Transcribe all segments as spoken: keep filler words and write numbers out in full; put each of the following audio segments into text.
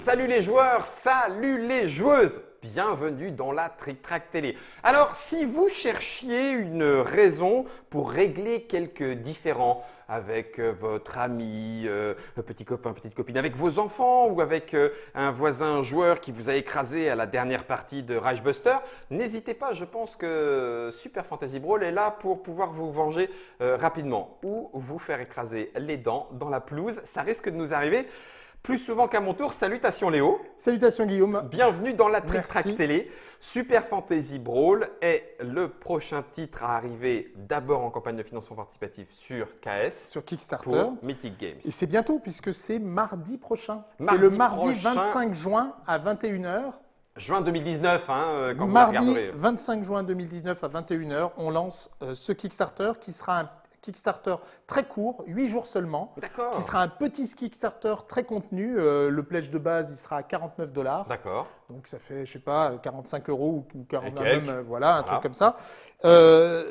Salut les joueurs, salut les joueuses. Bienvenue dans la Trick Track Télé. Alors, si vous cherchiez une raison pour régler quelques différends avec euh, votre ami, euh, petit copain, petite copine, avec vos enfants ou avec euh, un voisin joueur qui vous a écrasé à la dernière partie de Rage Buster, n'hésitez pas, je pense que Super Fantasy Brawl est là pour pouvoir vous venger euh, rapidement ou vous faire écraser les dents dans la pelouse. Ça risque de nous arriver plus souvent qu'à mon tour. Salutations Léo. Salutations Guillaume. Bienvenue dans la Trick Merci. Track Télé. Super Fantasy Brawl est le prochain titre à arriver d'abord en campagne de financement participatif sur K S Sur Kickstarter. pour Mythic Games. Et c'est bientôt puisque c'est mardi prochain. C'est Mardi le mardi prochain. vingt-cinq juin à vingt et une heures. Juin deux mille dix-neuf, hein, euh, quand Mardi vous regarderez. vingt-cinq juin deux mille dix-neuf à vingt et une heures, on lance euh, ce Kickstarter qui sera un Kickstarter très court, huit jours seulement. D'accord. Qui sera un petit Kickstarter très contenu. Euh, le pledge de base, il sera à quarante-neuf dollars. D'accord. Donc ça fait, je sais pas, quarante-cinq euros ou quarante Et quelques. même, euh, voilà, un Voilà. truc comme ça. Euh,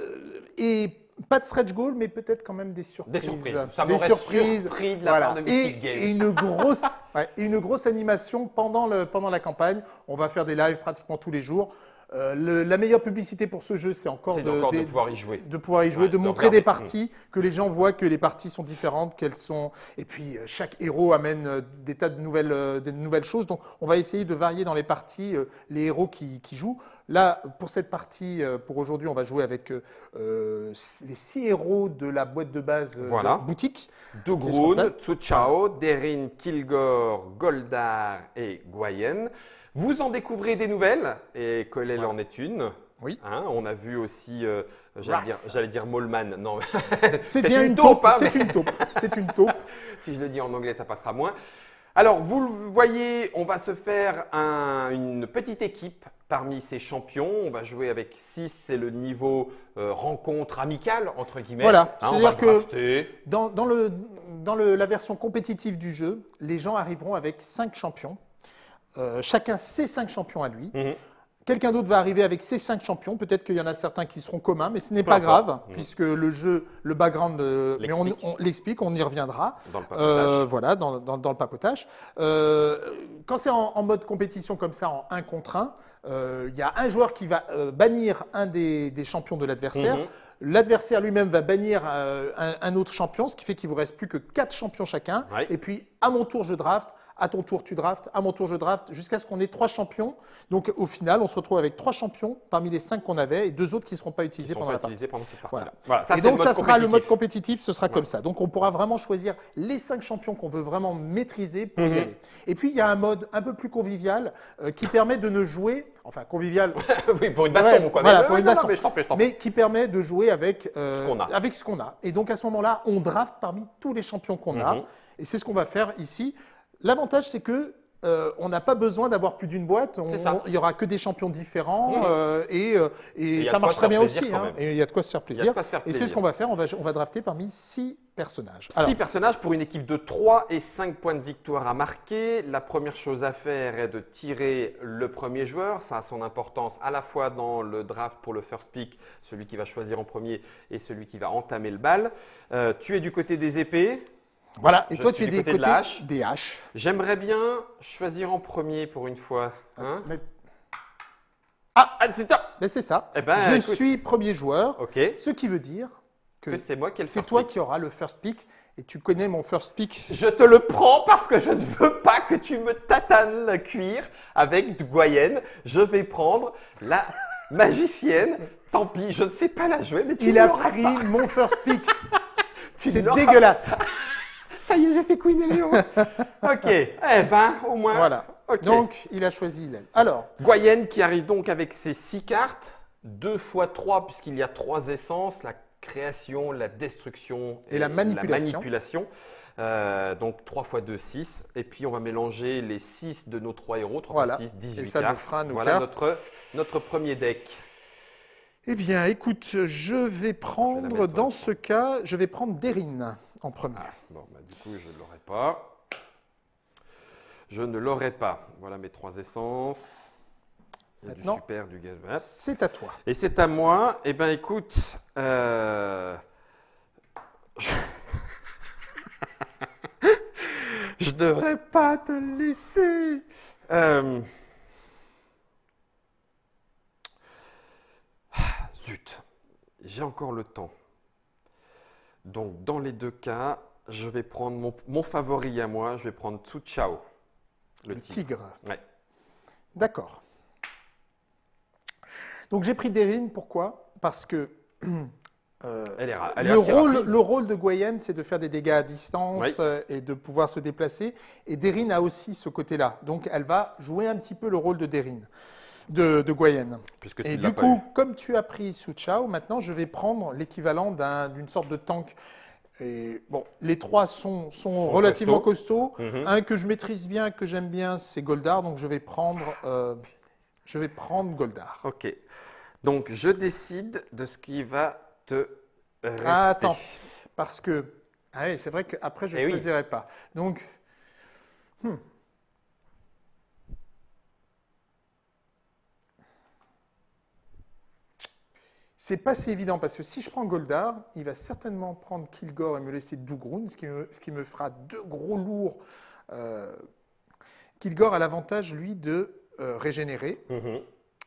et pas de stretch goal, mais peut-être quand même des surprises. Des surprises. Ça Des m'aurait surprises. surpris de la Voilà. part de et, Mythic Games. et une grosse, ouais, et une grosse animation pendant, le, pendant la campagne. On va faire des lives pratiquement tous les jours. Euh, le- la meilleure publicité pour ce jeu, c'est encore, C'est de, encore de des- pouvoir y jouer. de pouvoir y jouer, Ouais, de de montrer regarder. des parties, que les gens voient que les parties sont différentes, qu'elles sont. Et puis euh, chaque héros amène euh, des tas de nouvelles, euh, de nouvelles choses. Donc on va essayer de varier dans les parties euh, les héros qui, qui jouent. Là, pour cette partie, euh, pour aujourd'hui, on va jouer avec euh, euh, les six héros de la boîte de base euh, Voilà. de boutique. Dugrun, là. Tsuchao, Derin, Kilgore, Goldar et Gwayen. Vous en découvrez des nouvelles et Colel Voilà. en est une. Oui. Hein, on a vu aussi, euh, j'allais Raph. dire, j'allais dire Molman. Non, C'est bien une taupe. taupe. hein, C'est mais une taupe. C'est une taupe. si je le dis en anglais, ça passera moins. Alors, vous le voyez, on va se faire un- une petite équipe parmi ces champions. On va jouer avec six, c'est le niveau euh, rencontre amicale, entre guillemets. Voilà. Hein, on va C'est-à-dire que drafter. Dans, dans le, dans le- la version compétitive du jeu, les gens arriveront avec cinq champions. Euh, chacun ses cinq champions à lui. Mhm. Quelqu'un d'autre va arriver avec ses cinq champions. Peut-être qu'il y en a certains qui seront communs, mais ce n'est Peu pas importe. grave, Mhm. puisque le jeu, le background, euh, mais on, L'explique. on l'explique, on y reviendra. Dans le papotage. Euh, voilà, dans, dans- dans le papotage. Euh, quand c'est en, en mode compétition comme ça, en un contre un, euh, il y a un joueur qui va euh, bannir un des, des champions de l'adversaire. Mhm. L'adversaire lui-même va bannir euh, un, un autre champion, ce qui fait qu'il vous reste plus que quatre champions chacun. Ouais. Et puis, à mon tour, je draft. À ton tour, tu draftes. À mon tour, je draft. Jusqu'à ce qu'on ait trois champions. Donc, au final, on se retrouve avec trois champions parmi les cinq qu'on avait et deux autres qui ne seront pas Qui utilisés sont pendant pas la partie. utilisés pendant cette Voilà. partie-là. Voilà, ça, et c'est donc, le ça mode sera le mode compétitif. compétitif, ce sera comme ça. Donc, on pourra vraiment choisir les cinq champions qu'on veut vraiment maîtriser pour y Mhm. aller. Et puis, il y a un mode un peu plus convivial euh, qui permet de ne jouer, enfin, convivial, oui, pour une c'est baston, vrai, quoi. voilà, mais, pour ouais, une non, non, baston. mais je t'en prie, je t'en prie. mais qui permet de jouer avec, euh, Ce qu'on a. avec ce qu'on a. Et donc, à ce moment-là, on draft parmi tous les champions qu'on a. Mhm. Et c'est ce qu'on va faire ici. L'avantage, c'est que euh, on n'a pas besoin d'avoir plus d'une boîte. On- C'est ça. on- Il y aura que des champions différents Mhm. euh, et, euh, et il y a de ça quoi marche se très faire bien plaisir aussi. quand hein. même. Et il y a de quoi se faire Il y a de plaisir. quoi se faire Et c'est plaisir. ce qu'on va faire. On va, on va drafter parmi six personnages. Six Alors, personnages pour une équipe de trois et cinq points de victoire à marquer. La première chose à faire est de tirer le premier joueur. Ça a son importance à la fois dans le draft pour le first pick, celui qui va choisir en premier et celui qui va entamer le bal. Euh, tu es du côté des épées. voilà. Et Je toi, suis tu es du des côté de côtés la hache. des haches. J'aimerais bien choisir en premier pour une fois. Hein Mais, ah, ah, c'est ça. mais c'est ça. Eh ben, Je écoute. suis premier joueur. Ok. Ce qui veut dire que Que c'est moi qui ai le c'est first toi pick. qui auras le first pick. Et tu connais mon first pick. Je te le prends parce que je ne veux pas que tu me tatanes la cuir avec du Gwayen. Je vais prendre la magicienne. Tant pis, je ne sais pas la jouer, mais tu Il ne a l'auras pris pas. mon first pick. Tu C'est ne l'auras dégueulasse. pas. Ça y est, j'ai fait Queen et Léo. Ok, eh ben, au moins. Voilà. Ok. Donc, il a choisi Hillel. Alors, Gwayen qui arrive donc avec ses six cartes, deux fois trois puisqu'il y a trois essences, la création, la destruction Et la manipulation. manipulation. Euh, donc trois fois deux, six. Et puis on va mélanger les six de nos trois héros, trois Voilà. fois six, dix-huit Et ça nous cartes. fera nos voilà cartes. Notre, notre premier deck. eh bien, écoute, je vais Je vais prendre, la mettre, dans ouais. ce cas, je vais prendre Derin en premier. Ah, bon, bah, du coup, je ne l'aurai pas. Je ne l'aurai pas. Voilà mes trois essences. Il y a Maintenant, du super, du gaz. Voilà. c'est à toi. Et c'est à moi. Eh bien, écoute. Euh... Je devrais pas te laisser. Euh, Zut, j'ai encore le temps. Donc, dans les deux cas, je vais prendre mon, mon favori à moi, je vais prendre Tsu Chao, le, Le tigre. tigre. Ouais. D'accord. Donc j'ai pris Derine, pourquoi? Parce que euh, Elle est, ra- elle est le, assez rôle, rapide. le rôle de Guyenne, c'est de faire des dégâts à distance Oui. euh, et de pouvoir se déplacer. Et Derine a aussi ce côté-là. Donc elle va jouer un petit peu le rôle de Derine, de, de Guyenne. Puisque tu Et ne l'as du pas coup, eu. comme tu as pris Su Chao, maintenant je vais prendre l'équivalent d'un- d'une sorte de tank. Et bon, les trois sont, sont Sont relativement costauds. Mhm. Un que je maîtrise bien, que j'aime bien, c'est Goldar. Donc je vais prendre, euh, je vais prendre Goldar. Ok. Donc, je décide de ce qui va te rester. Ah, attends, parce que ah oui, c'est vrai qu'après je ne Eh oui. choisirai pas. Donc, hmm. C'est pas si évident parce que si je prends Goldar, il va certainement prendre Kilgore et me laisser Dougroun, ce qui me, ce qui me fera deux gros lourds. Euh, Kilgore a l'avantage, lui, de euh, régénérer, Mhm.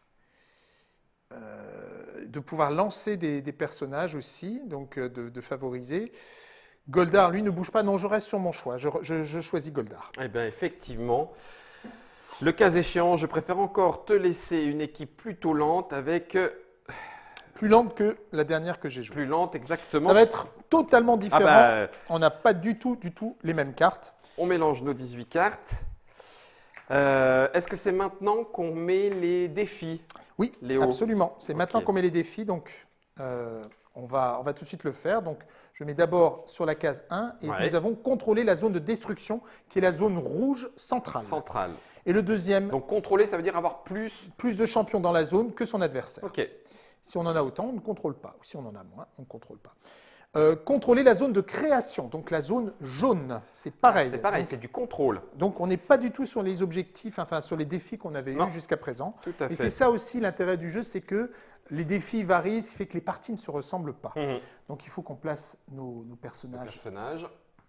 euh, de pouvoir lancer des, des personnages aussi, donc euh, de, de favoriser. Goldar, lui, ne bouge pas. Non, je reste sur mon choix. Je, je- je choisis Goldar. Eh bien, effectivement, le cas échéant, je préfère encore te laisser une équipe plutôt lente avec euh, Plus lente que la dernière que j'ai jouée. plus lente exactement. Ça va être totalement Ah différent. bah, On n'a pas du tout, du tout les mêmes cartes. on mélange nos dix-huit cartes. Euh, Est-ce que c'est maintenant qu'on met les défis, Oui, Léo? absolument. C'est Ok. maintenant qu'on met les défis, donc euh, on, va, on va tout de suite le faire. Donc, je mets d'abord sur la case un et Ouais. nous avons contrôlé la zone de destruction qui est la zone rouge centrale. Centrale. Et le deuxième, Donc, contrôler, ça veut dire avoir plus. plus de champions dans la zone que son adversaire. Ok. Si on en a autant, on ne contrôle pas. Ou si on en a moins, on ne contrôle pas. Euh, contrôler la zone de création, donc la zone jaune, c'est pareil. C'est pareil, Donc, c'est du contrôle. donc on n'est pas du tout sur les objectifs, enfin sur les défis qu'on avait Non. eus jusqu'à présent. Tout à Et fait. c'est ça aussi l'intérêt du jeu, c'est que les défis varient, ce qui fait que les parties ne se ressemblent pas. Mhm. Donc il faut qu'on place nos, nos Le personnages. personnage.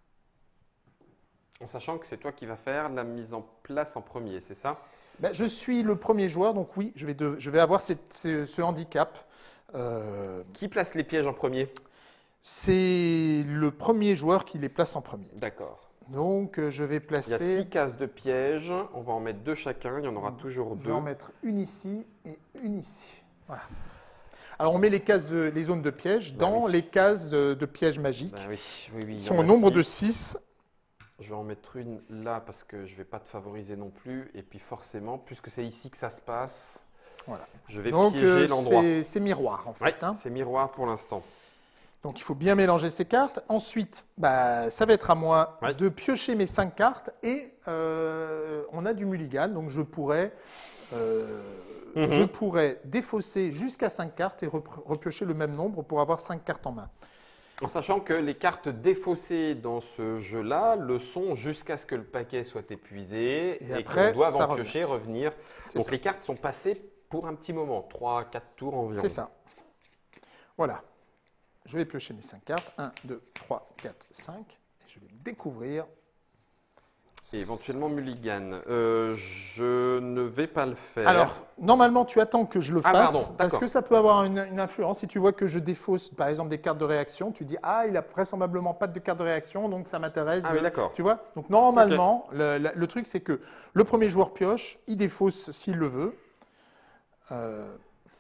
En sachant que c'est toi qui vas faire la mise en place en premier, c'est ça? Ben, je suis le premier joueur, donc oui, je vais, de- je vais avoir cette- ce, ce handicap. Euh, Qui place les pièges en premier? c'est le premier joueur qui les place en premier. D'accord. Donc euh, je vais Il y a placer, six cases de pièges. On va en mettre deux chacun. Il y en aura toujours je deux. vais en mettre une ici et une ici. Voilà. Alors on met les cases de, les zones de pièges Ben dans oui. les cases de, de pièges magiques. Ben oui, oui, oui. il Ils y sont en au a nombre de six. six. Je vais en mettre une là parce que je ne vais pas te favoriser non plus. Et puis forcément, puisque c'est ici que ça se passe, Voilà. je vais Donc piéger euh, l'endroit. c'est c'est miroir en fait. Ouais, hein. c'est miroir pour l'instant. Donc il faut bien mélanger ces cartes. Ensuite, bah, ça va être à moi Ouais. de piocher mes cinq cartes et euh, on a du mulligan, donc je pourrais, euh, Mhm. je pourrais défausser jusqu'à cinq cartes et repre- repiocher le même nombre pour avoir cinq cartes en main. En sachant que les cartes défaussées dans ce jeu-là le sont jusqu'à ce que le paquet soit épuisé Et et, après, qu'on doive ça en revient. piocher, revenir. C'est Donc ça. les cartes sont passées pour un petit moment, trois, quatre tours environ. C'est ça. Voilà. Je vais piocher mes cinq cartes. un, deux, trois, quatre, cinq. Et je vais découvrir. Et éventuellement mulligan. Euh, je ne vais pas le faire. Alors, normalement, tu attends que je le Ah, fasse, pardon, parce d'accord. que ça peut avoir une, une influence. Si tu vois que je défausse, par exemple, des cartes de réaction, tu dis « Ah, il a vraisemblablement pas de cartes de réaction, donc ça m'intéresse. Ah de- oui, d'accord. Tu vois? Donc, normalement, le, le- le truc, c'est que le premier joueur pioche, il défausse s'il le veut. Euh,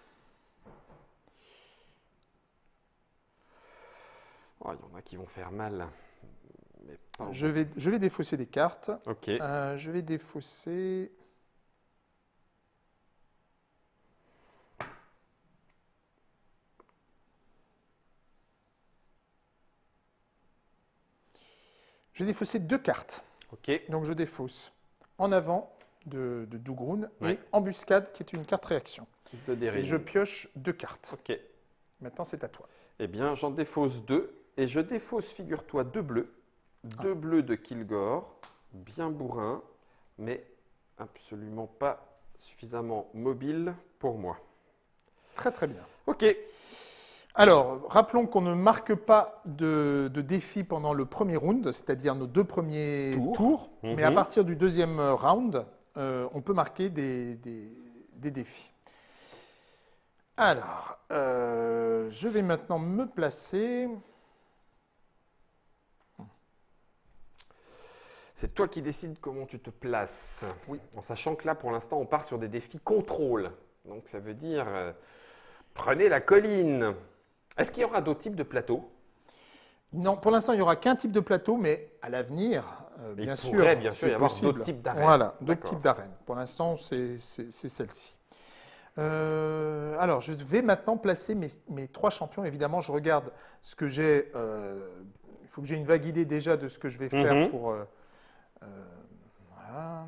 Oh, il y en a qui vont faire mal. Mais pas je, vais, je vais défausser des cartes. Ok. Euh, je vais défausser... Je vais défausser deux cartes. Ok. Donc je défausse en avant de, de Dougroun Ouais. et embuscade qui est une carte réaction. De Deryn. Et je pioche deux cartes. Ok. Maintenant c'est à toi. Eh bien, j'en défausse deux. Et je défausse, figure-toi, deux bleus. Deux bleus de Kilgore. Bien bourrin, mais absolument pas suffisamment mobile pour moi. Très très bien. Ok. Alors, rappelons qu'on ne marque pas de, de défi pendant le premier round, c'est-à-dire nos deux premiers Tour. tours, Mhm. mais à partir du deuxième round, euh, on peut marquer des, des- des défis. Alors, euh, je vais maintenant me placer. C'est toi qui décides comment tu te places. Oui. En sachant que là, pour l'instant, on part sur des défis contrôle. Donc, ça veut dire, euh, prenez la colline. Est-ce qu'il y aura d'autres types de plateaux? Non, pour l'instant, il n'y aura qu'un type de plateau, mais à l'avenir, euh, Il bien sûr, pourrait bien sûr c'est y avoir possible. d'autres types d'arènes. Voilà, d'autres D'accord. types d'arènes. Pour l'instant, c'est c'est- c'est celle-ci. Euh, alors, je vais maintenant placer mes, mes trois champions. Évidemment, je regarde ce que j'ai. euh, il faut que j'ai une vague idée déjà de ce que je vais faire Mhm. pour. euh, euh, voilà.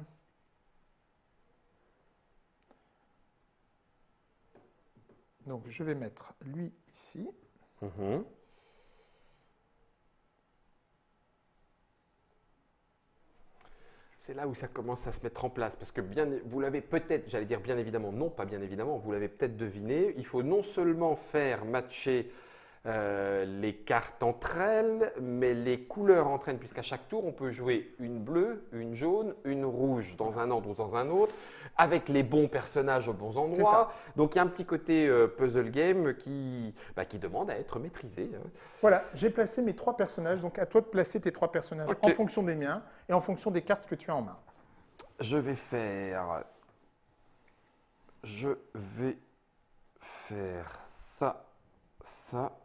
Donc, je vais mettre lui ici. Mhm. C'est là où ça commence à se mettre en place. Parce que bien, vous l'avez peut-être, j'allais dire bien évidemment, non pas bien évidemment, vous l'avez peut-être deviné, il faut non seulement faire matcher euh, les cartes entre elles, mais les couleurs entre elles, puisqu'à chaque tour, on peut jouer une bleue, une jaune, une rouge, dans un ordre ou dans un autre, avec les bons personnages aux bons endroits. Donc il y a un petit côté euh, puzzle game qui, bah, qui demande à être maîtrisé. Hein. Voilà, j'ai placé mes trois personnages. Donc, à toi de placer tes trois personnages Ok. en fonction des miens et en fonction des cartes que tu as en main. Je vais faire. Je vais faire ça, ça.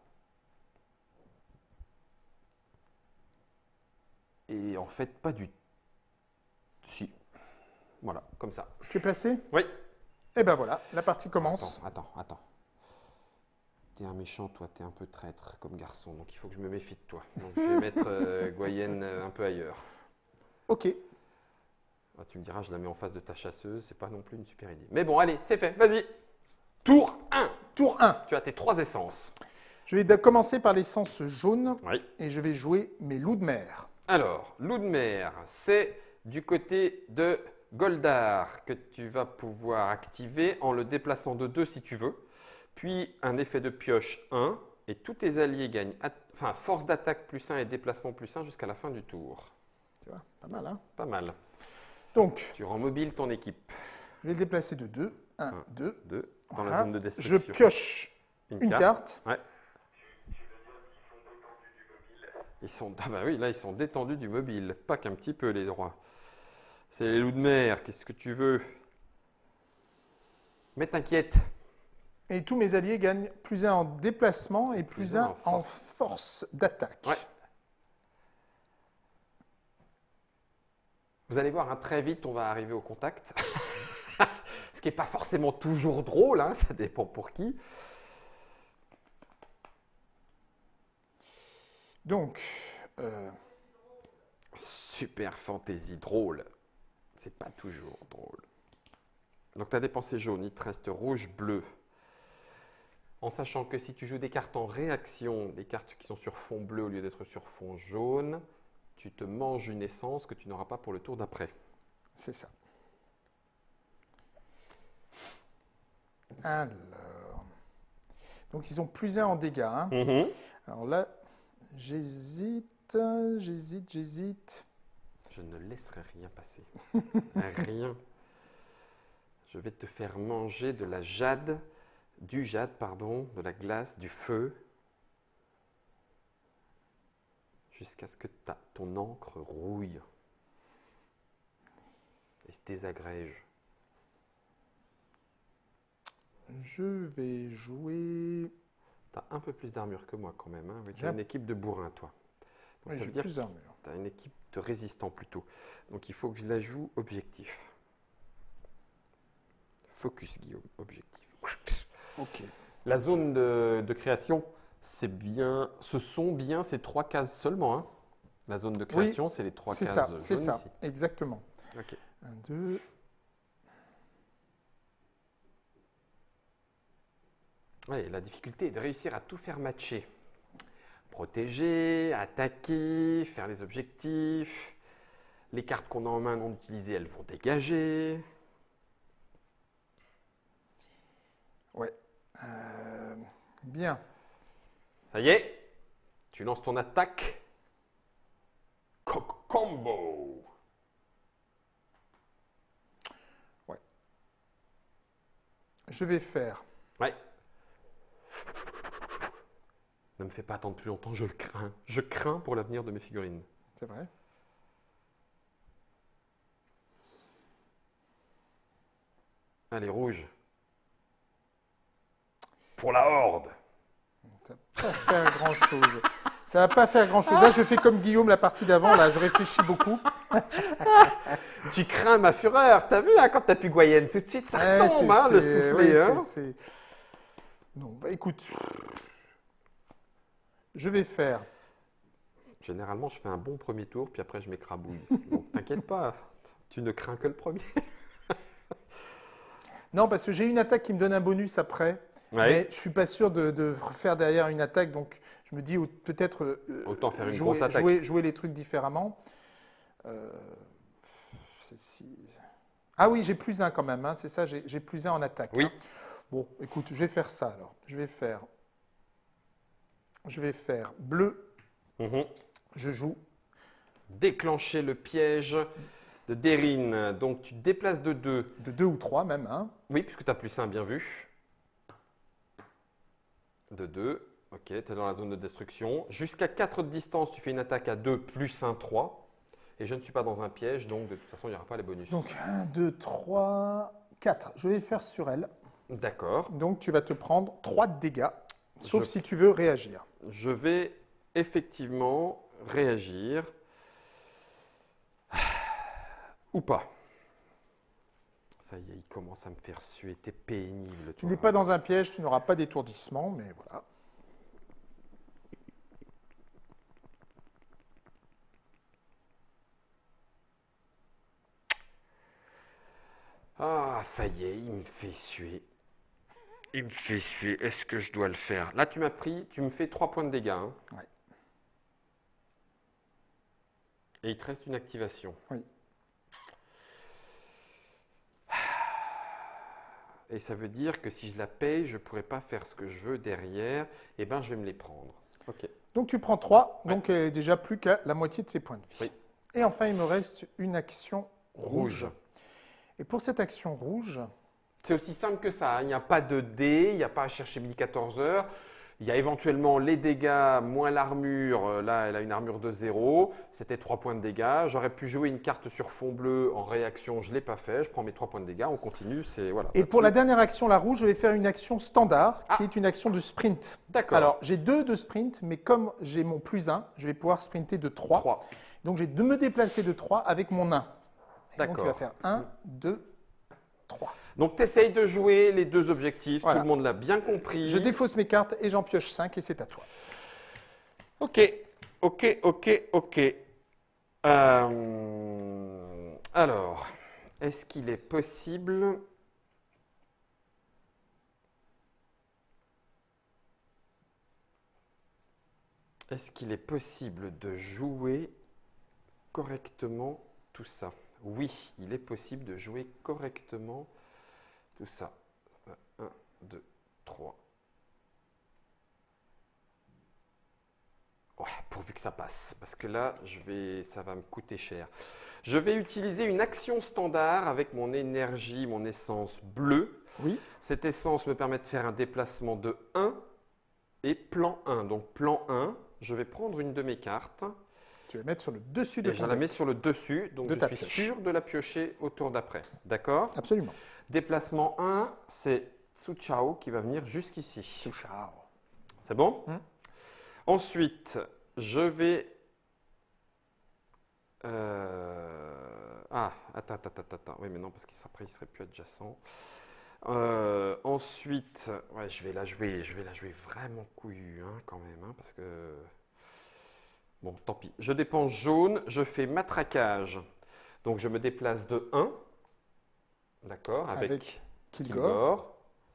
Et en fait, pas du. Si. Voilà, comme ça. Tu es placé? Oui. Et ben voilà, la partie commence. Attends, attends, attends. T'es un méchant, toi, t'es un peu traître comme garçon, donc il faut que je me méfie de toi. Donc je vais mettre euh, Goyenne euh, un peu ailleurs. Ok. Ah, tu me diras, je la mets en face de ta chasseuse, c'est pas non plus une super idée. Mais bon, allez, c'est fait, vas-y. Tour un. Tour un. Tu as tes trois essences. Je vais d- commencer par l'essence jaune Oui. et je vais jouer mes loups de mer. Alors, loup de mer, c'est du côté de Goldar que tu vas pouvoir activer en le déplaçant de deux si tu veux. Puis un effet de pioche un et tous tes alliés gagnent at- enfin, force d'attaque plus un et déplacement plus un jusqu'à la fin du tour. Tu vois, pas mal, hein? Pas mal. Donc, Tu rends mobile ton équipe. je vais le déplacer de deux. un, Un, deux. deux, dans Voilà. la zone de Je destruction. pioche une carte. Ouais. Ils sont, ah bah oui, là ils sont détendus du mobile, pas qu'un petit peu les droits. C'est les loups de mer, qu'est-ce que tu veux? Mais t'inquiète, Et tous mes alliés gagnent plus un en déplacement et plus, Plus un un en en force d'attaque. Ouais. Vous allez voir, hein, très vite on va arriver au contact. Ce qui n'est pas forcément toujours drôle, hein, ça dépend pour qui. Donc, euh, Super fantaisie, drôle. C'est pas toujours drôle. Donc tu as dépensé jaune, il te reste rouge, bleu. En sachant que si tu joues des cartes en réaction, des cartes qui sont sur fond bleu au lieu d'être sur fond jaune, tu te manges une essence que tu n'auras pas pour le tour d'après. c'est ça. Alors, donc ils ont plus un en dégâts. hein. Alors là, j'hésite, j'hésite, j'hésite. Je ne laisserai rien passer. Rien. Je vais te faire manger de la jade, du jade, pardon, de la glace, du feu, jusqu'à ce que ta, ton encre rouille et se désagrège. Je vais jouer. Tu as un peu plus d'armure que moi quand même. Hein. Oui, tu J'ai as un- une équipe de bourrins, toi. Donc, Oui, ça j'ai veut dire plus que d'armure. tu as une équipe de résistants plutôt. Donc il faut que je la joue objectif. Focus, Guillaume, objectif. Ok. La zone de, de création, c'est bien, ce sont bien ces trois cases seulement. Hein. La zone de création, c'est les trois C'est cases ça, jaunes c'est ça, ici. exactement. Ok. Un, deux. Ouais, la difficulté est de réussir à tout faire matcher. Protéger, attaquer, faire les objectifs. Les cartes qu'on a en main non utilisées, elles vont dégager. Ouais. Euh, bien. Ça y est, tu lances ton attaque. Co- Combo. Ouais. Je vais faire. Ouais. Ne me fais pas attendre plus longtemps, je crains. Je crains pour l'avenir de mes figurines. C'est vrai. Allez, rouge. Pour la horde. Ça va pas faire grand-chose. Ça va pas faire grand-chose. Là, je fais comme Guillaume la partie d'avant. Là, je réfléchis beaucoup. Tu crains ma fureur. T'as vu hein, quand t'as pu Goyenne, tout de suite ça Ouais, retombe, c'est- hein, le c'est- soufflet. oui, hein. c'est- c'est- Non, bah écoute. Je vais faire. Généralement, je fais un bon premier tour, puis après je m'écrabouille. Donc t'inquiète pas, tu ne crains que le premier. Non, parce que j'ai une attaque qui me donne un bonus après. Ouais. Mais je suis pas sûr de, de refaire derrière une attaque. Donc, je me dis ou- peut-être euh, Autant faire une jouer, grosse attaque. jouer, jouer les trucs différemment. Euh, celle-ci. Ah oui, j'ai plus un quand même. hein, C'est ça, j'ai j'ai plus un en attaque. Oui. hein. Bon, écoute, je vais faire ça alors. Je vais faire. Je vais faire bleu. Mhm. Je joue. Déclencher le piège de Derine. Donc tu te déplaces de deux. De deux ou trois même. hein. Oui, puisque tu as plus un, bien vu. De deux. Ok, tu es dans la zone de destruction. Jusqu'à quatre de distance, tu fais une attaque à deux plus un, trois. Et je ne suis pas dans un piège, donc de toute façon, il n'y aura pas les bonus. Donc un, deux, trois, quatre. Je vais faire sur elle. D'accord. Donc tu vas te prendre trois de dégâts. Sauf Je- si tu veux réagir. Je vais effectivement réagir. Ou pas. Ça y est, il commence à me faire suer. T'es pénible. Tu toi. n'es pas dans un piège, tu n'auras pas d'étourdissement, mais voilà. Ah, ça y est, il me fait suer. Il me fait suer. Est-ce que je dois le faire? Là, tu m'as pris, tu me fais trois points de dégâts. hein. Ouais. Et il te reste une activation. Oui. Et ça veut dire que si je la paye, je ne pourrai pas faire ce que je veux derrière. Eh bien, je vais me les prendre. Ok. Donc tu prends trois, Ouais. donc elle est déjà plus qu'à la moitié de ses points de vie. Oui. Et enfin, il me reste une action rouge. Rouge. Et pour cette action rouge, C'est aussi simple que ça. hein. Il n'y a pas de dés, il n'y a pas à chercher midi quatorze heures. Il y a éventuellement les dégâts moins l'armure. Euh, Là, elle a une armure de zéro. C'était trois points de dégâts. J'aurais pu jouer une carte sur fond bleu en réaction. Je ne l'ai pas fait. Je prends mes trois points de dégâts. On continue. C'est voilà. et pour la là-dessus. dernière action, la rouge, je vais faire une action standard, Ah. qui est une action de sprint. D'accord. Alors, j'ai deux de sprint, mais comme j'ai mon plus un, je vais pouvoir sprinter de trois. trois. Donc, j'ai de me déplacer de trois avec mon un. Et Donc, D'accord. tu vas faire un, deux, trois. Donc, tu essayes de jouer les deux objectifs. Voilà. Tout le monde l'a bien compris. Je défausse mes cartes et j'en pioche cinq et c'est à toi. Ok, ok, ok, ok. Euh, alors, est-ce qu'il est possible... Est-ce qu'il est possible de jouer correctement tout ça? Oui, il est possible de jouer correctement tout ça. un, deux, trois. Ouais, pourvu que ça passe, parce que là, je vais, ça va me coûter cher. Je vais utiliser une action standard avec mon énergie, mon essence bleue. Oui. Cette essence me permet de faire un déplacement de un et plan un. Donc plan un, je vais prendre une de mes cartes Tu vas mettre sur le dessus de et je ton la deck. mets sur le dessus. Donc De je ta suis pioche. sûr de la piocher au tour d'après. D'accord? Absolument. Déplacement un, c'est Tsuchao qui va venir jusqu'ici. Ciao. C'est bon? Hmm. Ensuite, je vais... euh, Ah, attends, attends, attends, attends. Oui, mais non, parce qu'après, il ne serait plus adjacent. Euh, ensuite, ouais, je vais la jouer, je vais la jouer vraiment couillue, hein, quand même, hein, parce que... Bon, tant pis. Je dépense jaune, je fais matraquage. Donc, je me déplace de un, d'accord, avec, Avec Kilgore. Kilgore.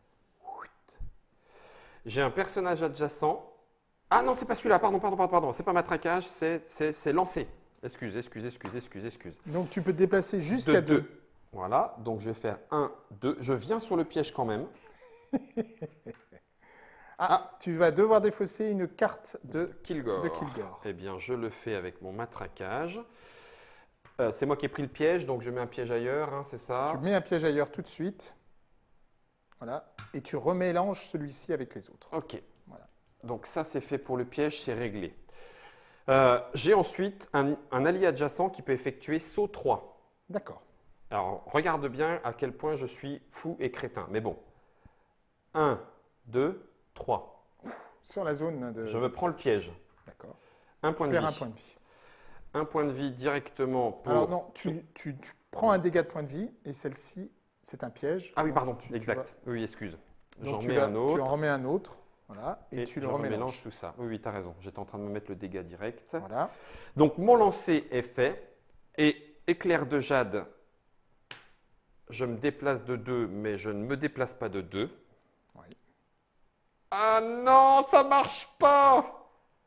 J'ai un personnage adjacent. Ah non, c'est pas celui-là, pardon, pardon, pardon, pardon. C'est pas matraquage, c'est c'est- c'est lancé. Excuse, excuse, excuse, excuse, excuse. Donc tu peux te déplacer De jusqu'à deux. deux. Voilà, donc je vais faire un, deux. Je viens sur le piège quand même. Ah, Ah. tu vas devoir défausser une carte de... Kilgore. de Kilgore. Eh bien, je le fais avec mon matraquage. Euh, c'est moi qui ai pris le piège, donc je mets un piège ailleurs, hein, c'est ça. Tu mets un piège ailleurs tout de suite. Voilà. Et tu remélanges celui-ci avec les autres. Ok. Voilà. Donc ça, c'est fait pour le piège, c'est réglé. Euh, J'ai ensuite un, un allié adjacent qui peut effectuer saut trois. D'accord. Alors, regarde bien à quel point je suis fou et crétin. Mais bon. un, deux, trois. Sur la zone de... Je me prends le piège. D'accord. Un point Tu de perds vie. un point de vie. Un point de vie directement pour... Alors non, tu, tu- tu prends un dégât de point de vie et celle-ci, c'est un piège. Ah oui, Donc, pardon, tu- tu exact. Oui, excuse. vas- J'en donc tu mets vas- un autre. Tu en remets un autre. Voilà. Et, Et tu je le remélange remélanges. tout ça. Oui, oui, tu as raison. J'étais en train de me mettre le dégât direct. Voilà. Donc, mon lancer est fait. Et éclair de jade, je me déplace de deux, mais je ne me déplace pas de deux. Oui. Ah non, ça marche pas!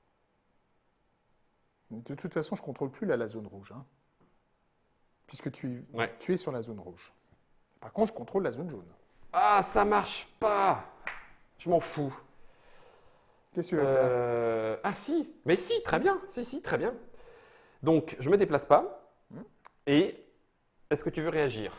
De toute façon, je ne contrôle plus là, la zone rouge. hein, puisque tu, Ouais. tu es sur la zone rouge. Par contre, je contrôle la zone jaune. Ah, ça marche pas! Je m'en fous. Qu'est-ce que tu veux faire? Euh, Ah si, mais si, très bien. Si, si, très bien. Donc, je me déplace pas. Hmm. Et est-ce que tu veux réagir?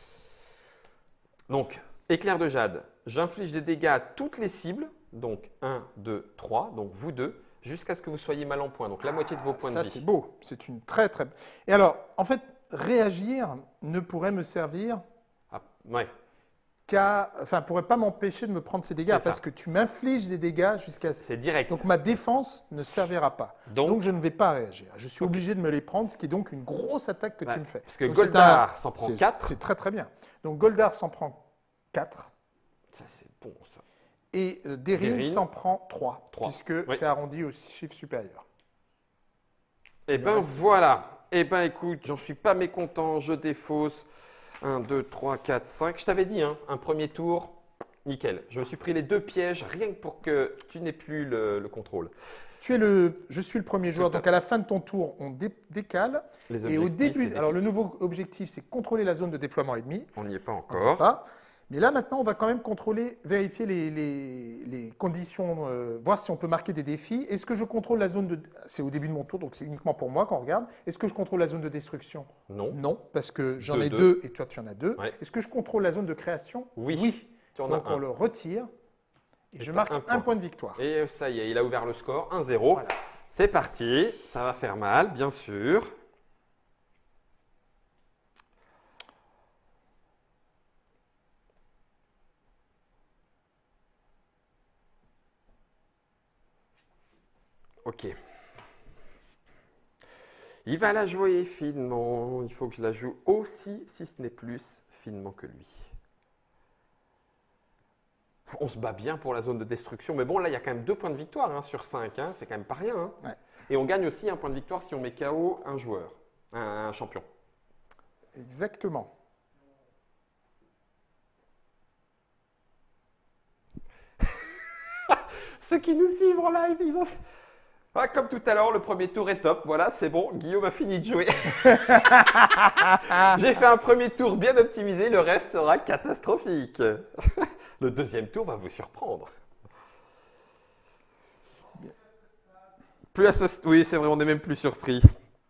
Donc, éclair de jade, j'inflige des dégâts à toutes les cibles. Donc, un, deux, trois. Donc, vous deux, jusqu'à ce que vous soyez mal en point. Donc, la moitié de vos points Ça, de vie. c'est beau. C'est une très, très... Et alors, en fait, réagir ne pourrait me servir Ah, ouais. qu'à... Enfin, pourrait pas m'empêcher de me prendre ces dégâts C'est ça. parce que tu m'infliges des dégâts jusqu'à... C'est direct. Donc, ma défense ne servira pas. Donc, Donc, je ne vais pas réagir. Je suis Ok. obligé de me les prendre, ce qui est donc une grosse attaque que ouais, tu me fais. parce que Donc, c'est Goldar un- s'en prend c'est- quatre. C'est très, très bien. Donc, Goldar s'en prend quatre. Ça, c'est bon, ça. Et euh, Derin Derin. s'en prend trois, Trois. puisque Oui. c'est arrondi au chiffre supérieur. Eh Le ben reste- voilà. Eh ben écoute, j'en suis pas mécontent. Je défausse. un, deux, trois, quatre, cinq. Je t'avais dit, hein, un premier tour, nickel. Je me suis pris les deux pièges rien que pour que tu n'aies plus le, le contrôle. Tu es le, je suis le premier joueur, Tout à donc à la fin de ton tour, on dé- décale. Les Et au objectifs, début, les alors le défis. nouveau objectif, c'est contrôler la zone de déploiement ennemi. On n'y est pas On n'y est encore. pas. Mais là, maintenant, on va quand même contrôler, vérifier les, les- les conditions, euh, voir si on peut marquer des défis. Est-ce que je contrôle la zone de... C'est au début de mon tour, donc c'est uniquement pour moi qu'on regarde. Est-ce que je contrôle la zone de destruction? Non. Non, parce que j'en Deux, ai deux. deux et toi, tu en as deux. Ouais. Est-ce que je contrôle la zone de création? Oui. Tu en Donc, as on un. le retire et, Et je t'as marque un un point. point, de victoire. Et ça y est, il a ouvert le score. un zéro. Voilà. C'est parti. Ça va faire mal, bien sûr. Ok. Il va la jouer finement. Il faut que je la joue aussi, si ce n'est plus, finement que lui. On se bat bien pour la zone de destruction. Mais bon, là, il y a quand même deux points de victoire hein, sur cinq. Hein, c'est quand même pas rien. Hein. Ouais. Et on gagne aussi un point de victoire si on met K O un joueur, un, un champion. Exactement. Ceux qui nous suivent en live, ils ont... Ah, comme tout à l'heure, le premier tour est top. Voilà, c'est bon. Guillaume a fini de jouer. J'ai fait un premier tour bien optimisé. Le reste sera catastrophique. Le deuxième tour va vous surprendre. Plus à ce... Oui, c'est vrai, on n'est même plus surpris.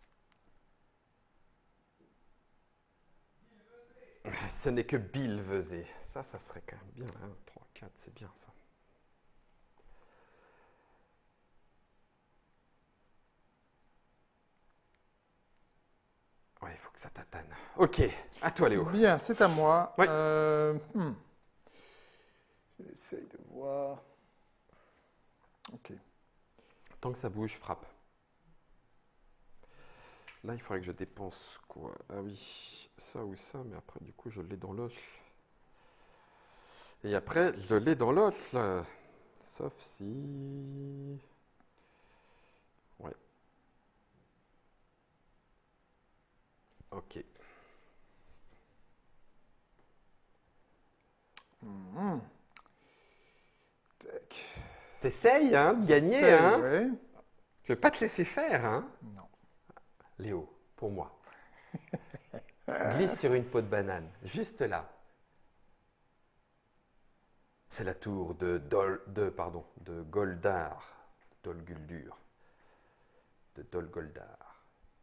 Ce n'est que Bill Vezet. Ça, ça serait quand même bien. un, trois, quatre, c'est bien ça. Ouais, il faut que ça tatane. Ok, à toi Léo. Bien, c'est à moi. Oui. Euh, hmm. J'essaye de voir. Ok. Tant que ça bouge, frappe. Là, il faudrait que je dépense quoi? Ah oui, ça ou ça, mais après, du coup, je l'ai dans l'os. Et après, je l'ai dans l'os, là. Sauf si... Ouais. Ok. Mhm. Tac. T'essayes, hein, de gagner, J'essaye, hein. ouais. Je vais pas te laisser faire, hein. Non. Léo, pour moi. Glisse sur une peau de banane, juste là. C'est la tour de, Dol, de, pardon, de Goldar, Dol Guldur, de Dol Goldar.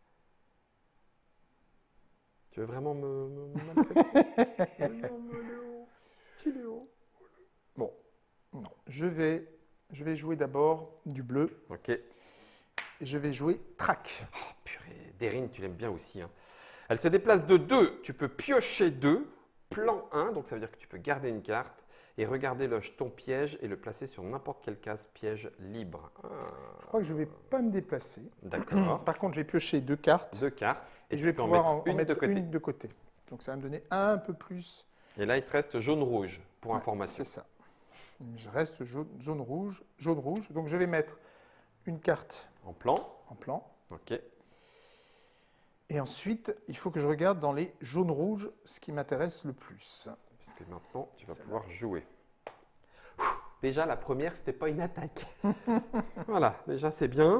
Tu veux vraiment me, me, me maltraiter? Non, mais Léo, petit Léo. Bon, non. Je vais, je vais jouer d'abord du bleu. Ok. Et je vais jouer trac. Oh, purée, Derine, tu l'aimes bien aussi. Hein. Elle se déplace de deux. Tu peux piocher deux. Plan un, donc ça veut dire que tu peux garder une carte et regarder le jeton piège et le placer sur n'importe quelle case piège libre. Ah. Je crois que je ne vais pas me déplacer. D'accord. Par contre, je vais piocher deux cartes. Deux cartes. Et, Et je vais tu peux en pouvoir mettre en, en une mettre de côté. une de côté. Donc ça va me donner un peu plus. Et là, il te reste jaune-rouge pour Ouais, information. c'est ça. Je reste jaune, jaune rouge, jaune rouge. Donc je vais mettre une carte En plan. en plan. Ok. Et ensuite, il faut que je regarde dans les jaunes rouges ce qui m'intéresse le plus. Puisque maintenant, tu vas Celle-là. pouvoir jouer. Ouh, déjà, la première, c'était pas une attaque. Voilà, déjà, c'est bien.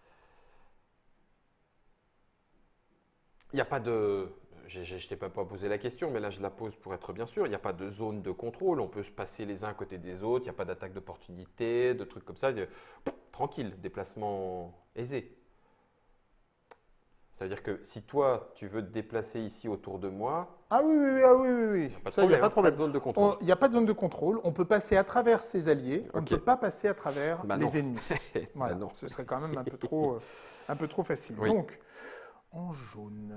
Il n'y a pas de... Je ne t'ai pas posé la question, mais là, je la pose pour être bien sûr. Il n'y a pas de zone de contrôle. On peut se passer les uns à côté des autres. Il n'y a pas d'attaque d'opportunité, de trucs comme ça. Tranquille, déplacement aisé. Ça veut dire que si toi, tu veux te déplacer ici autour de moi, Ah oui, oui, oui, ah oui, oui, oui. pas de Ça, il n'y problème, a pas de hein, problème. pas de zone de contrôle. On- Il n'y a pas de zone de contrôle. On peut passer à travers ses alliés. On Ok. ne peut pas passer à travers Bah les non. ennemis. Bah Voilà. non. Ce serait quand même un peu trop, euh, un peu trop facile. Oui. Donc, en jaune.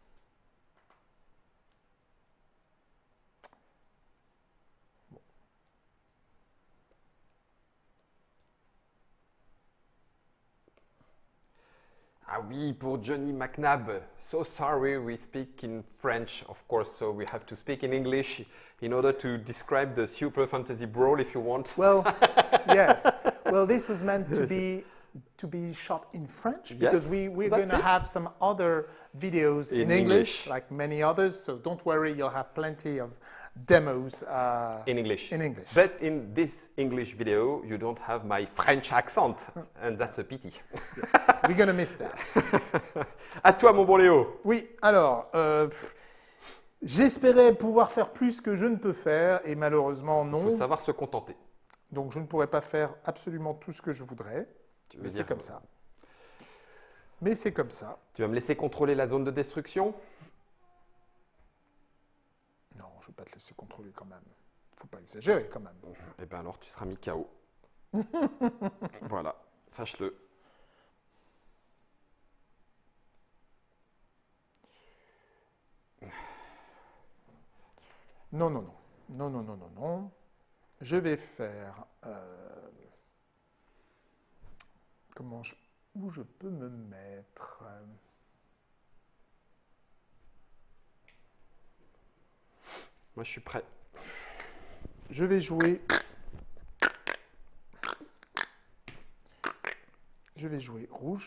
Ah oui, pour Johnny McNabb. So sorry, we speak in French, of course, so we have to speak in English in order to describe the Super Fantasy Brawl if you want. Well, yes. Well, this was meant to be to be shot in French because Yes, we we're that's going to it. have some other videos in, In English, English. like many others. So don't worry, you'll have plenty of demos uh, In English. in English. But in this English video, you don't have my French accent, and that's a pity. Yes, we're going to miss that. À toi, mon bon Léo. Oui. Alors, euh, pff, j'espérais pouvoir faire plus que je ne peux faire et malheureusement Il non. faut savoir se contenter. Donc je ne pourrai pas faire absolument tout ce que je voudrais. Tu veux Mais c'est dire- comme ça. Mais c'est comme ça. Tu vas me laisser contrôler la zone de destruction? Non, je ne vais pas te laisser contrôler quand même. Il ne faut pas exagérer quand même. Eh bien alors, tu seras mis K O. Voilà, sache-le. Non, non, non. Non, non, non, non, non. Je vais faire... euh, comment je... Où je peux me mettre euh, Moi, je suis prêt. Je vais jouer... Je vais jouer rouge.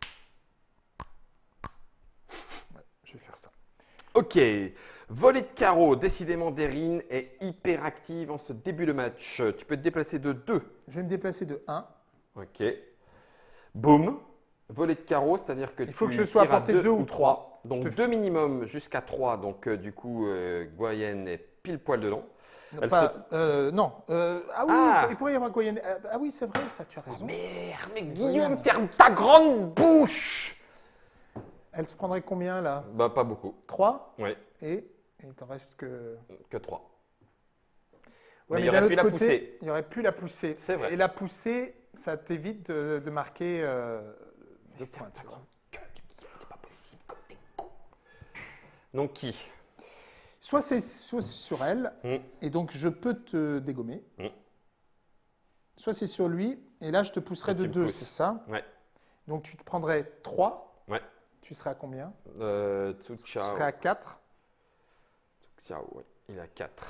Ouais, je vais faire ça. Ok, volée de carreau. Décidément, Derine est hyper active en ce début de match. Tu peux te déplacer de deux. Je vais me déplacer de un. Ok. Boum. Volée de carreau, c'est-à-dire que Il faut tu que je sois à tires portée de deux ou trois. Donc Je te- deux minimum jusqu'à trois. Donc euh, du coup, euh, Goyenne est pile poil dedans. Non, Elle pas- se- euh, non. Euh, ah oui, Ah. il pourrait y avoir Goyenne. Ah, ah oui, c'est vrai, ça, tu as raison. Merde, mais Goyenne. Guillaume, ferme ta grande bouche. Elle se prendrait combien là? Bah pas beaucoup. trois. Oui, Et et il t'en reste que... que trois. Ouais, Mais il y d'un aurait autre pu la côté, pousser. il n'y aurait plus la poussée. C'est vrai. Et la poussée, ça t'évite de, de marquer euh, deux points. tu vois. C'est pas possible comme t'es con. Donc qui? Soit c'est soit c'est sur elle, Hmm. et donc je peux te dégommer. Hmm. Soit c'est sur lui, et là je te pousserai Tu de me deux, pousses. c'est ça? Ouais. Donc tu te prendrais trois. Ouais. Tu serais à combien? Euh, Tsu Tu Chao. serais à quatre. Tsu Chao, ouais. Il a quatre.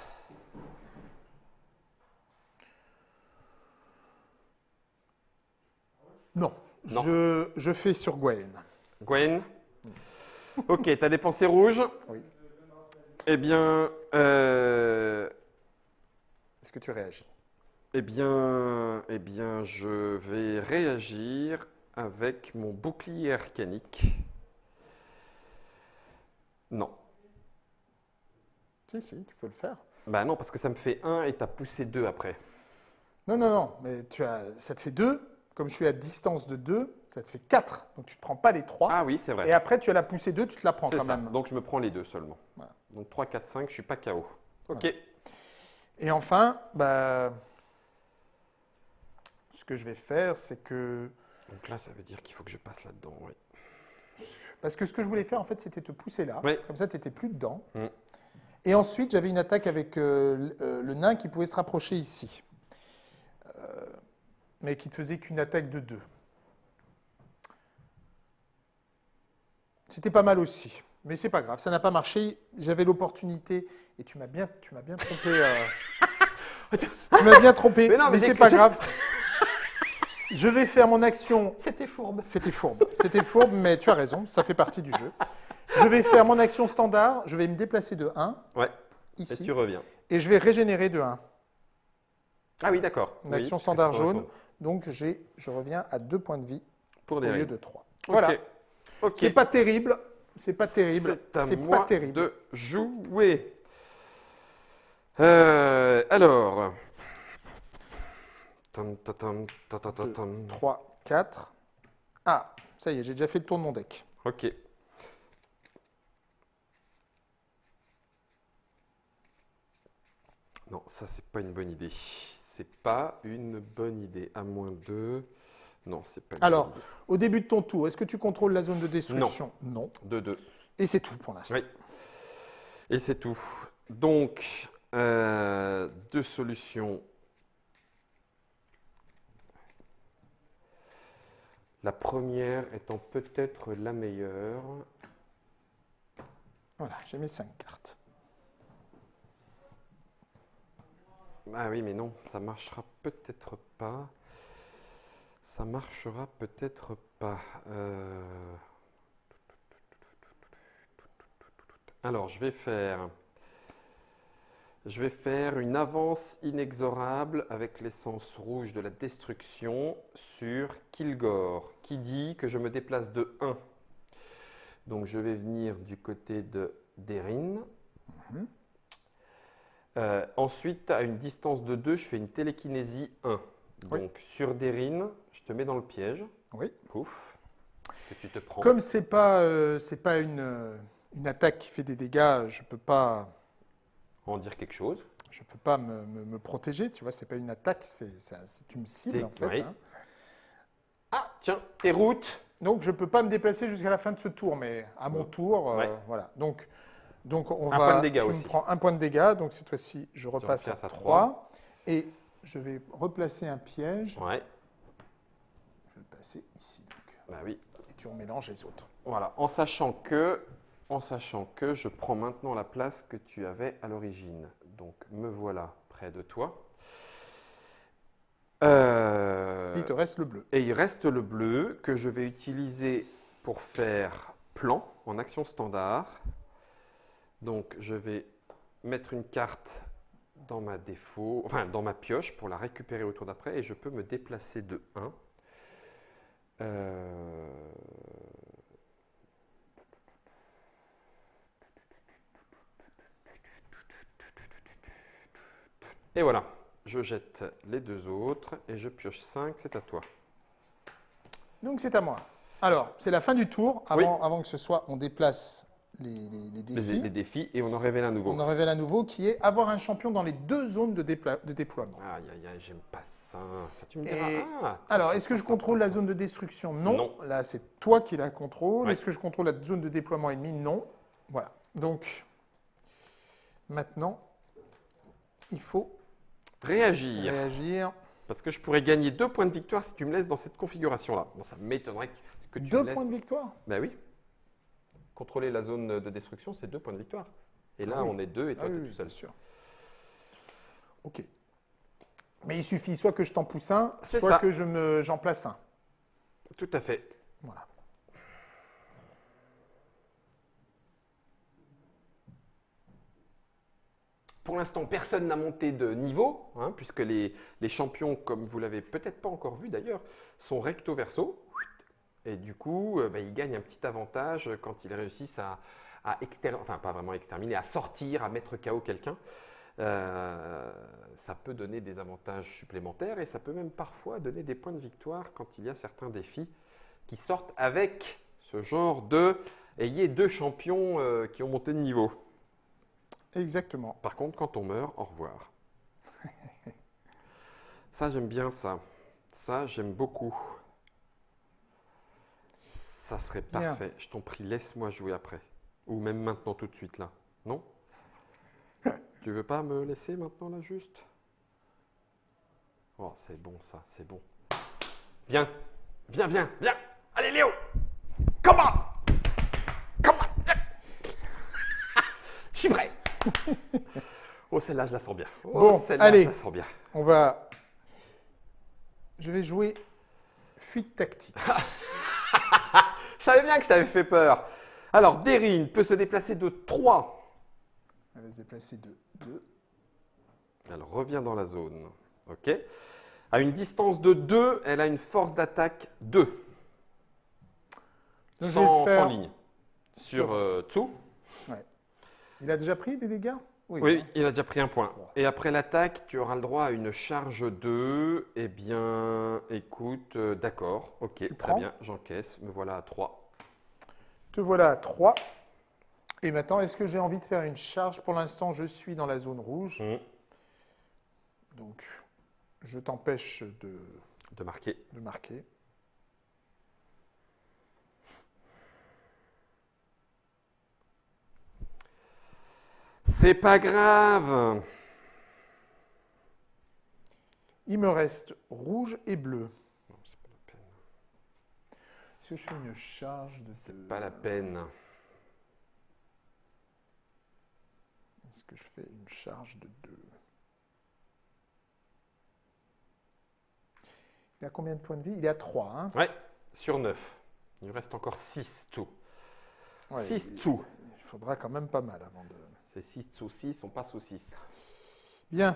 Non, Non. Je, je fais sur Gwen. Gwen. Ok, t'as dépensé rouge. Oui. Eh bien, euh, Est-ce que tu réagis? eh bien, eh bien, je vais réagir avec mon bouclier arcanique. Non. Si, si, tu peux le faire. Bah non, parce que ça me fait un et tu as poussé deux après. Non, non, non, mais tu as, ça te fait deux. Comme je suis à distance de deux, ça te fait quatre. Donc tu ne te prends pas les trois. Ah oui, c'est Et vrai. après, tu as la poussée deux, tu te la prends C'est quand ça. même. Donc je me prends les deux seulement. Voilà. Donc trois, quatre, cinq, je suis pas K O. Ok. Voilà. Et enfin, bah, ce que je vais faire, c'est que... Donc là, ça veut dire qu'il faut que je passe là-dedans. Oui. Parce que ce que je voulais faire, en fait, c'était te pousser là. Oui. Comme ça, tu n'étais plus dedans. Mm. Et ensuite, j'avais une attaque avec euh, le, euh, le nain qui pouvait se rapprocher ici. Euh, mais qui ne faisait qu'une attaque de deux. C'était pas mal aussi. Mais c'est pas grave, ça n'a pas marché. J'avais l'opportunité. Et tu m'as bien, tu m'as bien trompé. euh, tu m'as bien trompé, Mais mais, non, mais c'est j'ai- pas j'ai- grave. Je vais faire mon action. C'était fourbe. C'était fourbe. C'était fourbe, mais tu as raison, ça fait partie du jeu. Je vais faire mon action standard. Je vais me déplacer de un, Ouais. Et ici. tu reviens. Et je vais régénérer de un. Ah oui, d'accord. Une Oui, action parce que standard c'est dans la jaune. zone. Donc j'ai, je reviens à deux points de vie Pour au des lieu règles. de trois. Ok. Voilà. Ok. C'est pas terrible. C'est pas terrible. C'est à C'est moi pas terrible. de jouer. Euh, alors. Tam, ta, tam, ta, ta, ta, tam. trois, quatre. Ah, ça y est, j'ai déjà fait le tour de mon deck. Ok. Non, ça, c'est pas une bonne idée. C'est pas une bonne idée. À moins deux. Non, c'est pas une Alors, bonne idée. au début de ton tour, est-ce que tu contrôles la zone de destruction? Non. deux, deux. Et c'est tout pour l'instant. Oui. Et c'est tout. Donc, euh, deux solutions. La première étant peut-être la meilleure. Voilà, j'ai mes cinq cartes. Ah oui, mais non, ça marchera peut-être pas. Ça marchera peut-être pas. Euh, Alors, je vais faire... Je vais faire une avance inexorable avec l'essence rouge de la destruction sur Kilgore, qui dit que je me déplace de un. Donc, je vais venir du côté de Derin. Mhm. Euh, ensuite, à une distance de deux, je fais une télékinésie un. Oui. Donc, sur Derin, je te mets dans le piège. Oui. Pouf. Que tu te prends. Comme c'est pas, euh, c'est pas une, euh, une attaque qui fait des dégâts, je peux pas, En dire quelque chose. je peux pas me, me- me protéger. Tu vois, c'est pas une attaque, c'est, ça- c'est une cible Des- en fait. oui. hein. Ah, tiens, tes routes. Donc je peux pas me déplacer jusqu'à la fin de ce tour, mais à mon Ouais. tour, euh, Ouais. voilà. Donc, donc on Un va. point de dégâts je aussi. me prends un point de dégâts, donc cette fois-ci, je repasse à replaces à trois. Et je vais replacer un piège. Ouais, Je vais le placer ici. Donc. bah oui. Et tu remélanges les autres. Voilà, en sachant que, en sachant que je prends maintenant la place que tu avais à l'origine. Donc, me voilà près de toi. Euh, Et il te reste le bleu. Et il reste le bleu que je vais utiliser pour faire plan en action standard. Donc, je vais mettre une carte dans ma défaut, enfin dans ma pioche pour la récupérer au tour d'après et je peux me déplacer de un. Euh, Et voilà, je jette les deux autres et je pioche cinq, c'est à toi. Donc c'est à moi. Alors, c'est la fin du tour. Avant, avant que ce soit, on déplace les, les- les Les, défis. les défis et on en révèle un nouveau. On en révèle un nouveau qui est avoir un champion dans les deux zones de, dépla- de déploiement. Aïe aïe aïe, j'aime pas ça. Enfin, tu me diras, Et- ah, Alors, est-ce que je contrôle la zone de destruction? Non. Non. Là, c'est toi qui la contrôle. Ouais. Est-ce que je contrôle la zone de déploiement ennemi? Non. Voilà. Donc, maintenant, il faut réagir. réagir. Parce que je pourrais gagner deux points de victoire si tu me laisses dans cette configuration-là. Bon, ça m'étonnerait que, que tu Deux me laisses. points de victoire. Ben oui. Contrôler la zone de destruction, c'est deux points de victoire. Et là, Ah oui. on est deux et toi, Ah tu es oui, tout seul. bien sûr. Ok. Mais il suffit soit que je t'en pousse un, C'est soit ça. que je me, j'en place un. Tout à fait. Voilà. Pour l'instant, personne n'a monté de niveau, hein, puisque les, les champions, comme vous l'avez peut-être pas encore vu d'ailleurs, sont recto verso. Et du coup, euh, bah, ils gagnent un petit avantage quand ils réussissent à, à exterminer, enfin pas vraiment exterminer, à sortir, à mettre K O quelqu'un. euh, ça peut donner des avantages supplémentaires et ça peut même parfois donner des points de victoire quand il y a certains défis qui sortent avec ce genre de « ayez deux champions euh, qui ont monté de niveau ». Exactement. Par contre, quand on meurt, au revoir. Ça, j'aime bien ça. Ça, j'aime beaucoup. Ça serait Bien. parfait. Je t'en prie, laisse-moi jouer après. Ou même maintenant, tout de suite, là. Non? Tu veux pas me laisser maintenant, là, juste? Oh, c'est bon, ça, c'est bon. Viens, viens, viens, viens. Allez, Léo. Comment? Comment? Je suis prêt. Oh, celle-là, je la sens bien. Oh, Bon, celle-là, allez. je la sens bien. On va. Je vais jouer fuite tactique. Je savais bien que je t'avais fait peur. Alors, Derine peut se déplacer de trois. Elle va se déplacer de deux. Elle revient dans la zone. OK. À une distance de deux, elle a une force d'attaque deux. Donc, je vais Sans, faire sans ligne. Sur, sur- euh, Tsu. Ouais. Il a déjà pris des dégâts? Oui, il a déjà pris un point. Bon. Et après l'attaque, tu auras le droit à une charge deux. Eh bien, écoute, euh, d'accord. OK, très prends bien, j'encaisse. Me voilà à trois. Te voilà à trois. Et maintenant, est-ce que j'ai envie de faire une charge? Pour l'instant, je suis dans la zone rouge. Mmh. Donc, je t'empêche de, De marquer. de marquer. C'est pas grave. Il me reste rouge et bleu. Non, c'est pas la peine. Est-ce que je fais une charge de C'est deux? pas la peine. Est-ce que je fais une charge de deux? Il a combien de points de vie? Il est à trois. Hein? Ouais, sur neuf. Il lui reste encore six Tsu. Ouais, six il, Tsu. il faudra quand même pas mal avant de... C'est six Tsu six, on passe au six. Bien.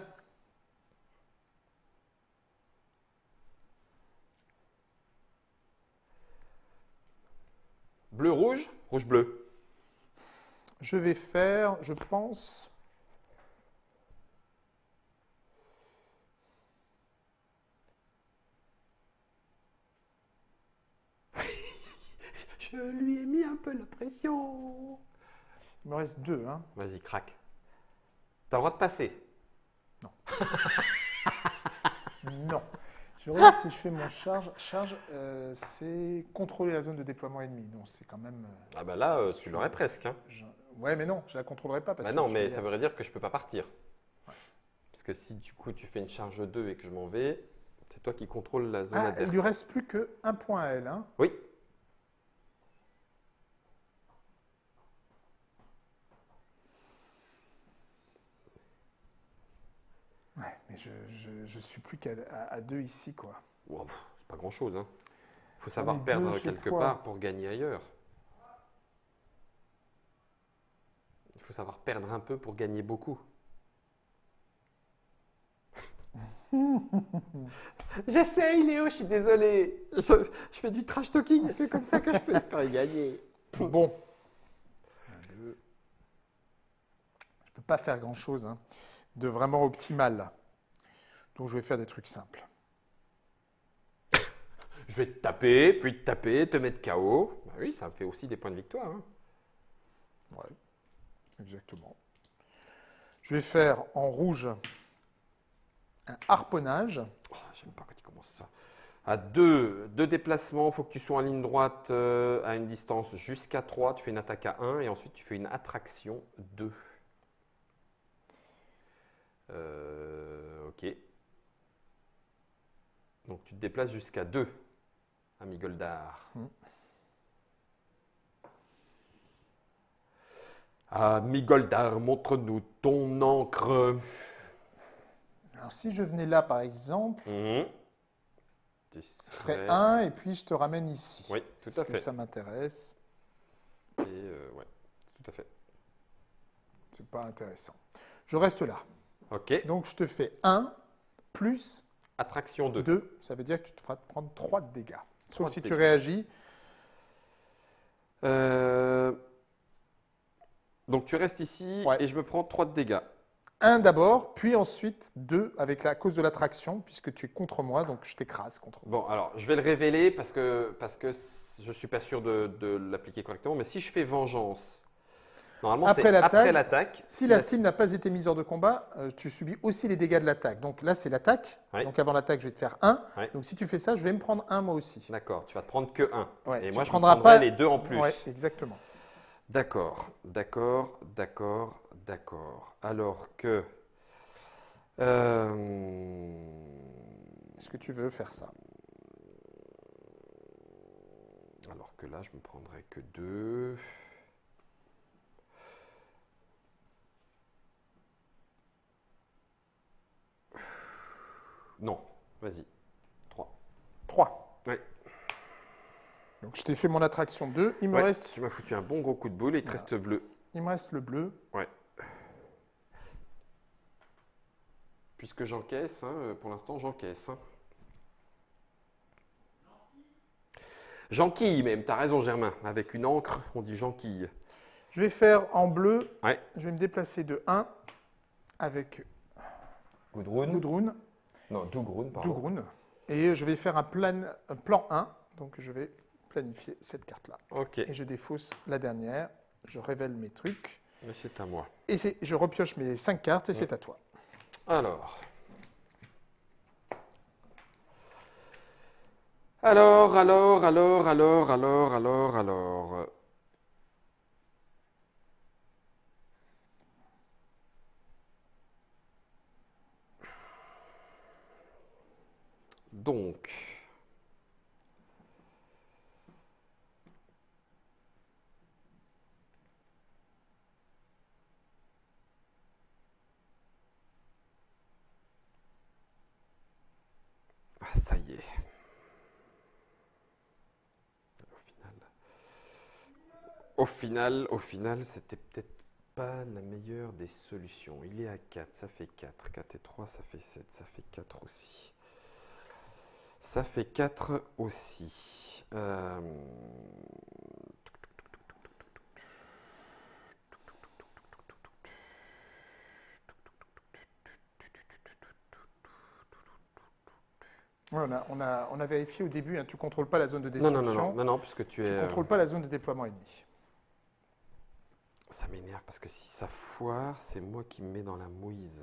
Bleu, rouge, rouge, bleu. Je vais faire, je pense... Je lui ai mis un peu la pression. Il me reste deux. Hein? Vas-y, craque. T'as le droit de passer. Non. Je regarde si je fais mon charge. Charge, euh, c'est contrôler la zone de déploiement ennemi. Donc c'est quand même... euh, Ah bah là, euh, tu l'aurais presque. Hein. je- Ouais, mais non, je la contrôlerai pas. Parce Bah que non, tu mais es- ça voudrait dire que je peux pas partir. Parce que si du coup tu fais une charge deux et que je m'en vais, c'est toi qui contrôles la zone Ah, adverse. il lui reste plus qu'un point à elle. Hein? Oui. Ouais, mais je, je, je suis plus qu'à à- à deux ici, quoi. Wow, pff, c'est pas grand-chose. Hein. Faut savoir est deux perdre chez quelque toi. part pour gagner ailleurs. Il faut savoir perdre un peu pour gagner beaucoup. J'essaye, Léo, je suis désolé. Je, je fais du trash talking, c'est comme ça que je peux espérer gagner. Bon. Un, deux. Je peux pas faire grand-chose hein, de vraiment optimal. Donc je vais faire des trucs simples. Je vais te taper, puis te taper, te mettre K O. Bah oui, ça me fait aussi des points de victoire. Hein. Ouais, exactement. Je vais faire en rouge un harponnage. Oh, j'aime pas quand il commence ça. À deux, deux déplacements, il faut que tu sois en ligne droite euh, à une distance jusqu'à trois. Tu fais une attaque à un et ensuite tu fais une attraction deux. Euh, ok. Donc tu te déplaces jusqu'à deux, ami Goldar. Hmm. Ami Goldar, montre-nous ton encre. Alors si je venais là par exemple, Mhm. Tu je ferais serais- un et puis je te ramène ici. Oui, tout Parce à que fait. ça m'intéresse. Et euh, ouais, tout à fait. C'est pas intéressant. Je reste là. Ok. Donc je te fais un plus Attraction deux. deux. Ça veut dire que tu te feras prendre trois de dégâts. Trois Sauf si de tu dégâts. réagis. Euh, Donc tu restes ici Ouais. et je me prends trois de dégâts. un d'abord, puis ensuite deux avec la cause de l'attraction, puisque tu es contre moi, donc je t'écrase contre moi. Bon, alors, je vais le révéler parce que, parce que je ne suis pas sûr de, de l'appliquer correctement. Mais si je fais vengeance, normalement, Après c'est l'attaque, après l'attaque. Si la cible n'a pas été mise hors de combat, euh, tu subis aussi les dégâts de l'attaque. Donc là, c'est l'attaque. Ouais. Donc avant l'attaque, je vais te faire un. Ouais. Donc si tu fais ça, je vais me prendre un moi aussi. D'accord, tu vas te prendre que un. Ouais, Et tu moi, je me prendras prendrai pas- les deux en plus. Ouais, exactement. D'accord, d'accord, d'accord, d'accord. Alors que. euh, Est-ce que tu veux faire ça? alors que là, je me prendrai que deux. Non, vas-y. Trois. trois. Ouais. Donc je t'ai fait mon attraction deux. Il me, Ouais, reste, tu m'as foutu un bon gros coup de boule et il te Voilà. reste bleu. il me reste le bleu. Ouais. Puisque j'encaisse, hein, pour l'instant, j'encaisse. Hein. J'enquille même, t'as raison Germain. Avec une encre, on dit j'enquille. Je vais faire en bleu. Ouais. Je vais me déplacer de un avec Gudrun. Gudrun, Non, Dougrun, pardon. Dougrun. Et je vais faire un plan, un plan un. Donc je vais planifier cette carte-là. Ok, Et je défausse la dernière. Je révèle mes trucs. mais c'est à moi. Et c'est- je repioche mes cinq cartes et c'est à toi. Alors. Alors, alors, alors, alors, alors, alors, alors. Donc. Ah, ça y est. Au final, au final, au final, c'était peut-être pas la meilleure des solutions. Il est à quatre, ça fait quatre. quatre et trois, ça fait sept, ça fait quatre aussi. Ça fait quatre aussi. Euh, Ouais, on, a, on, a, on a vérifié au début, hein, tu ne contrôles pas la zone de Non, non, destruction. non, non, non, non, puisque tu Tu es. ne euh, contrôles pas la zone de déploiement ennemi. Ça m'énerve parce que si ça foire, c'est moi qui me mets dans la mouise.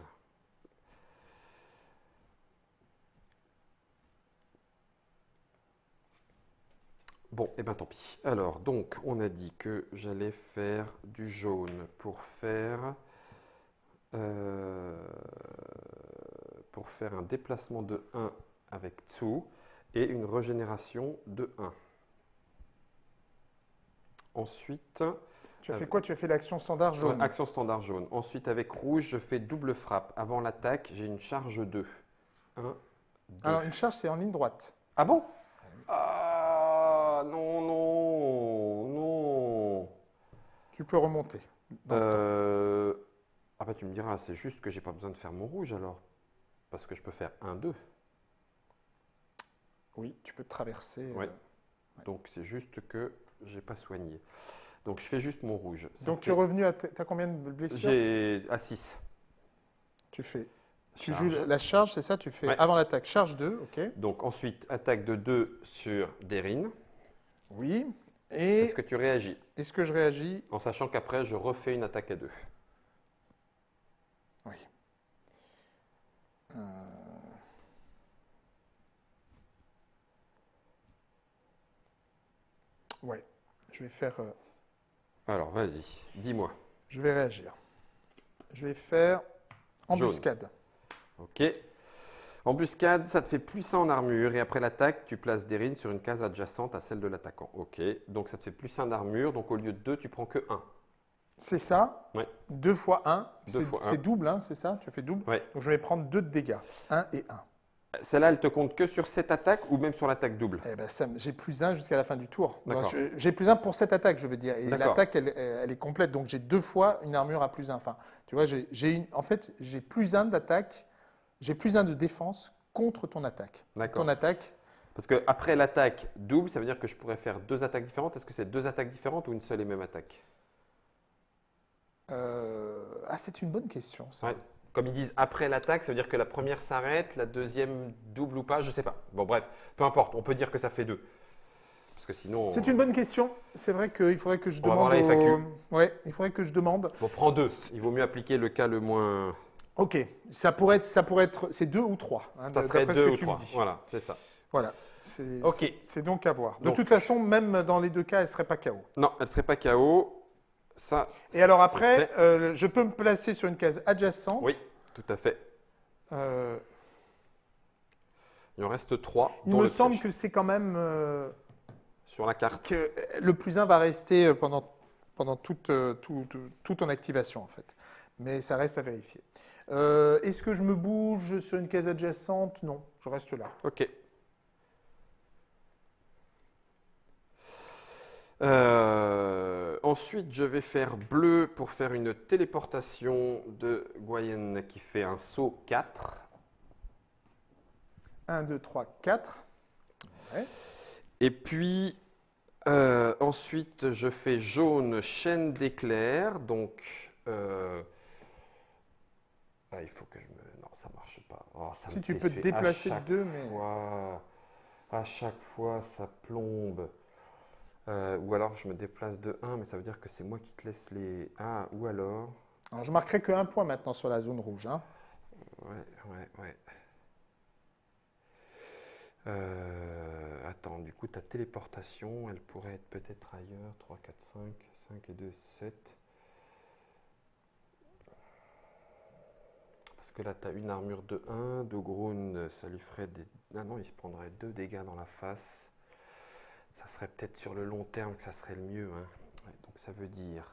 Bon, et eh ben tant pis. Alors, donc, on a dit que j'allais faire du jaune pour faire, euh, pour faire un déplacement de un avec Tsu et une régénération de un. Ensuite, Tu as Euh, fait quoi? Tu as fait l'action standard jaune. ouais, action standard jaune. Ensuite, avec rouge, je fais double frappe. Avant l'attaque, j'ai une charge deux. un, deux. Alors, une charge, c'est en ligne droite. Ah bon? Ah non, non, non. Tu peux remonter. dans le temps. Euh, Ah bah tu me diras, c'est juste que j'ai pas besoin de faire mon rouge alors. Parce que je peux faire un, deux. Oui, tu peux traverser. euh, Ouais. Donc c'est juste que j'ai pas soigné. Donc je fais juste mon rouge. Ça Donc, fait- tu es revenu à. Tu as combien de blessures? J'ai à six. Tu fais. Tu Charge. joues la charge, c'est ça? Tu fais Ouais. avant l'attaque, charge deux, ok. Donc ensuite, attaque de deux sur Derine. Oui. Et Est-ce que tu réagis? est-ce que je réagis? En sachant qu'après, je refais une attaque à deux. Oui. Euh, Ouais. Je vais faire. euh, Alors vas-y, dis-moi. Je vais réagir. Je vais faire embuscade. Ok. Embuscade, ça te fait plus un en armure et après l'attaque, tu places Derine sur une case adjacente à celle de l'attaquant. Ok. Donc ça te fait plus un d'armure, donc au lieu de deux, tu prends que un. C'est ça. Ouais. deux fois un. Deux C'est fois un. c'est double, hein, c'est ça? Tu fais double. Ouais. Donc je vais prendre deux de dégâts. un et un. Celle-là, elle te compte que sur cette attaque ou même sur l'attaque double? Eh ben, ça me- j'ai plus un jusqu'à la fin du tour. D'accord. Je- J'ai plus un pour cette attaque, je veux dire. Et D'accord. l'attaque, elle, elle est complète. Donc j'ai deux fois une armure à plus un. Enfin, tu vois, j'ai j'ai une- en fait, j'ai plus un d'attaque, j'ai plus un de défense contre ton attaque. D'accord. Ton attaque, Parce que après l'attaque double, ça veut dire que je pourrais faire deux attaques différentes. Est-ce que c'est deux attaques différentes ou une seule et même attaque? euh, ah, c'est une bonne question, ça. Ouais. Comme ils disent après l'attaque, ça veut dire que la première s'arrête, la deuxième double ou pas, je ne sais pas. Bon, bref, peu importe, on peut dire que ça fait deux. Parce que sinon. C'est une bonne question. C'est vrai qu'il faudrait que je On va demande. voir la F A Q. au- Ouais, il faudrait que je demande. Bon, prends deux. Il vaut mieux appliquer le cas le moins. Ok, ça pourrait être, ça pourrait être, c'est deux ou trois. Hein, Ça serait d'après ce deux que ou tu me trois. dis. Voilà, c'est ça. Voilà. C'est Ok. c'est- c'est donc à voir. De Donc. toute façon, même dans les deux cas, elle ne serait pas K O. Non, elle ne serait pas K O. Ça. Et alors c'est après, fait. euh, je peux me placer sur une case adjacente. Oui, tout à fait. Euh, Il en reste trois. il dont me le semble piège. que c'est quand même euh, Sur la carte. que le plus un va rester euh, pendant, pendant toute, euh, tout- tout- toute ton activation en fait. Mais ça reste à vérifier. Euh, Est-ce que je me bouge sur une case adjacente? Non, je reste là. Ok. Euh, ensuite, je vais faire bleu pour faire une téléportation de Goyen qui fait un saut quatre. un, deux, trois, quatre. Ouais. Et puis, euh, ensuite, je fais jaune chaîne d'éclairs. Donc, euh, ah, il faut que je me. Non, ça marche pas. Oh, ça Si me tu fait peux te suer. déplacer À chaque de deux, mais- fois, à chaque fois, ça plombe. Euh, ou alors, je me déplace de un, mais ça veut dire que c'est moi qui te laisse les. Ah, ou alors. Alors, je marquerai que un point maintenant sur la zone rouge. Hein. Ouais, ouais, ouais. Euh, attends, du coup, ta téléportation, elle pourrait être peut-être ailleurs. trois, quatre, cinq, cinq et deux, sept. Parce que là, tu as une armure de un, de Groon, ça lui ferait des. Ah non, il se prendrait deux dégâts dans la face. Ça serait peut-être sur le long terme que ça serait le mieux. Hein. Ouais, donc ça veut dire.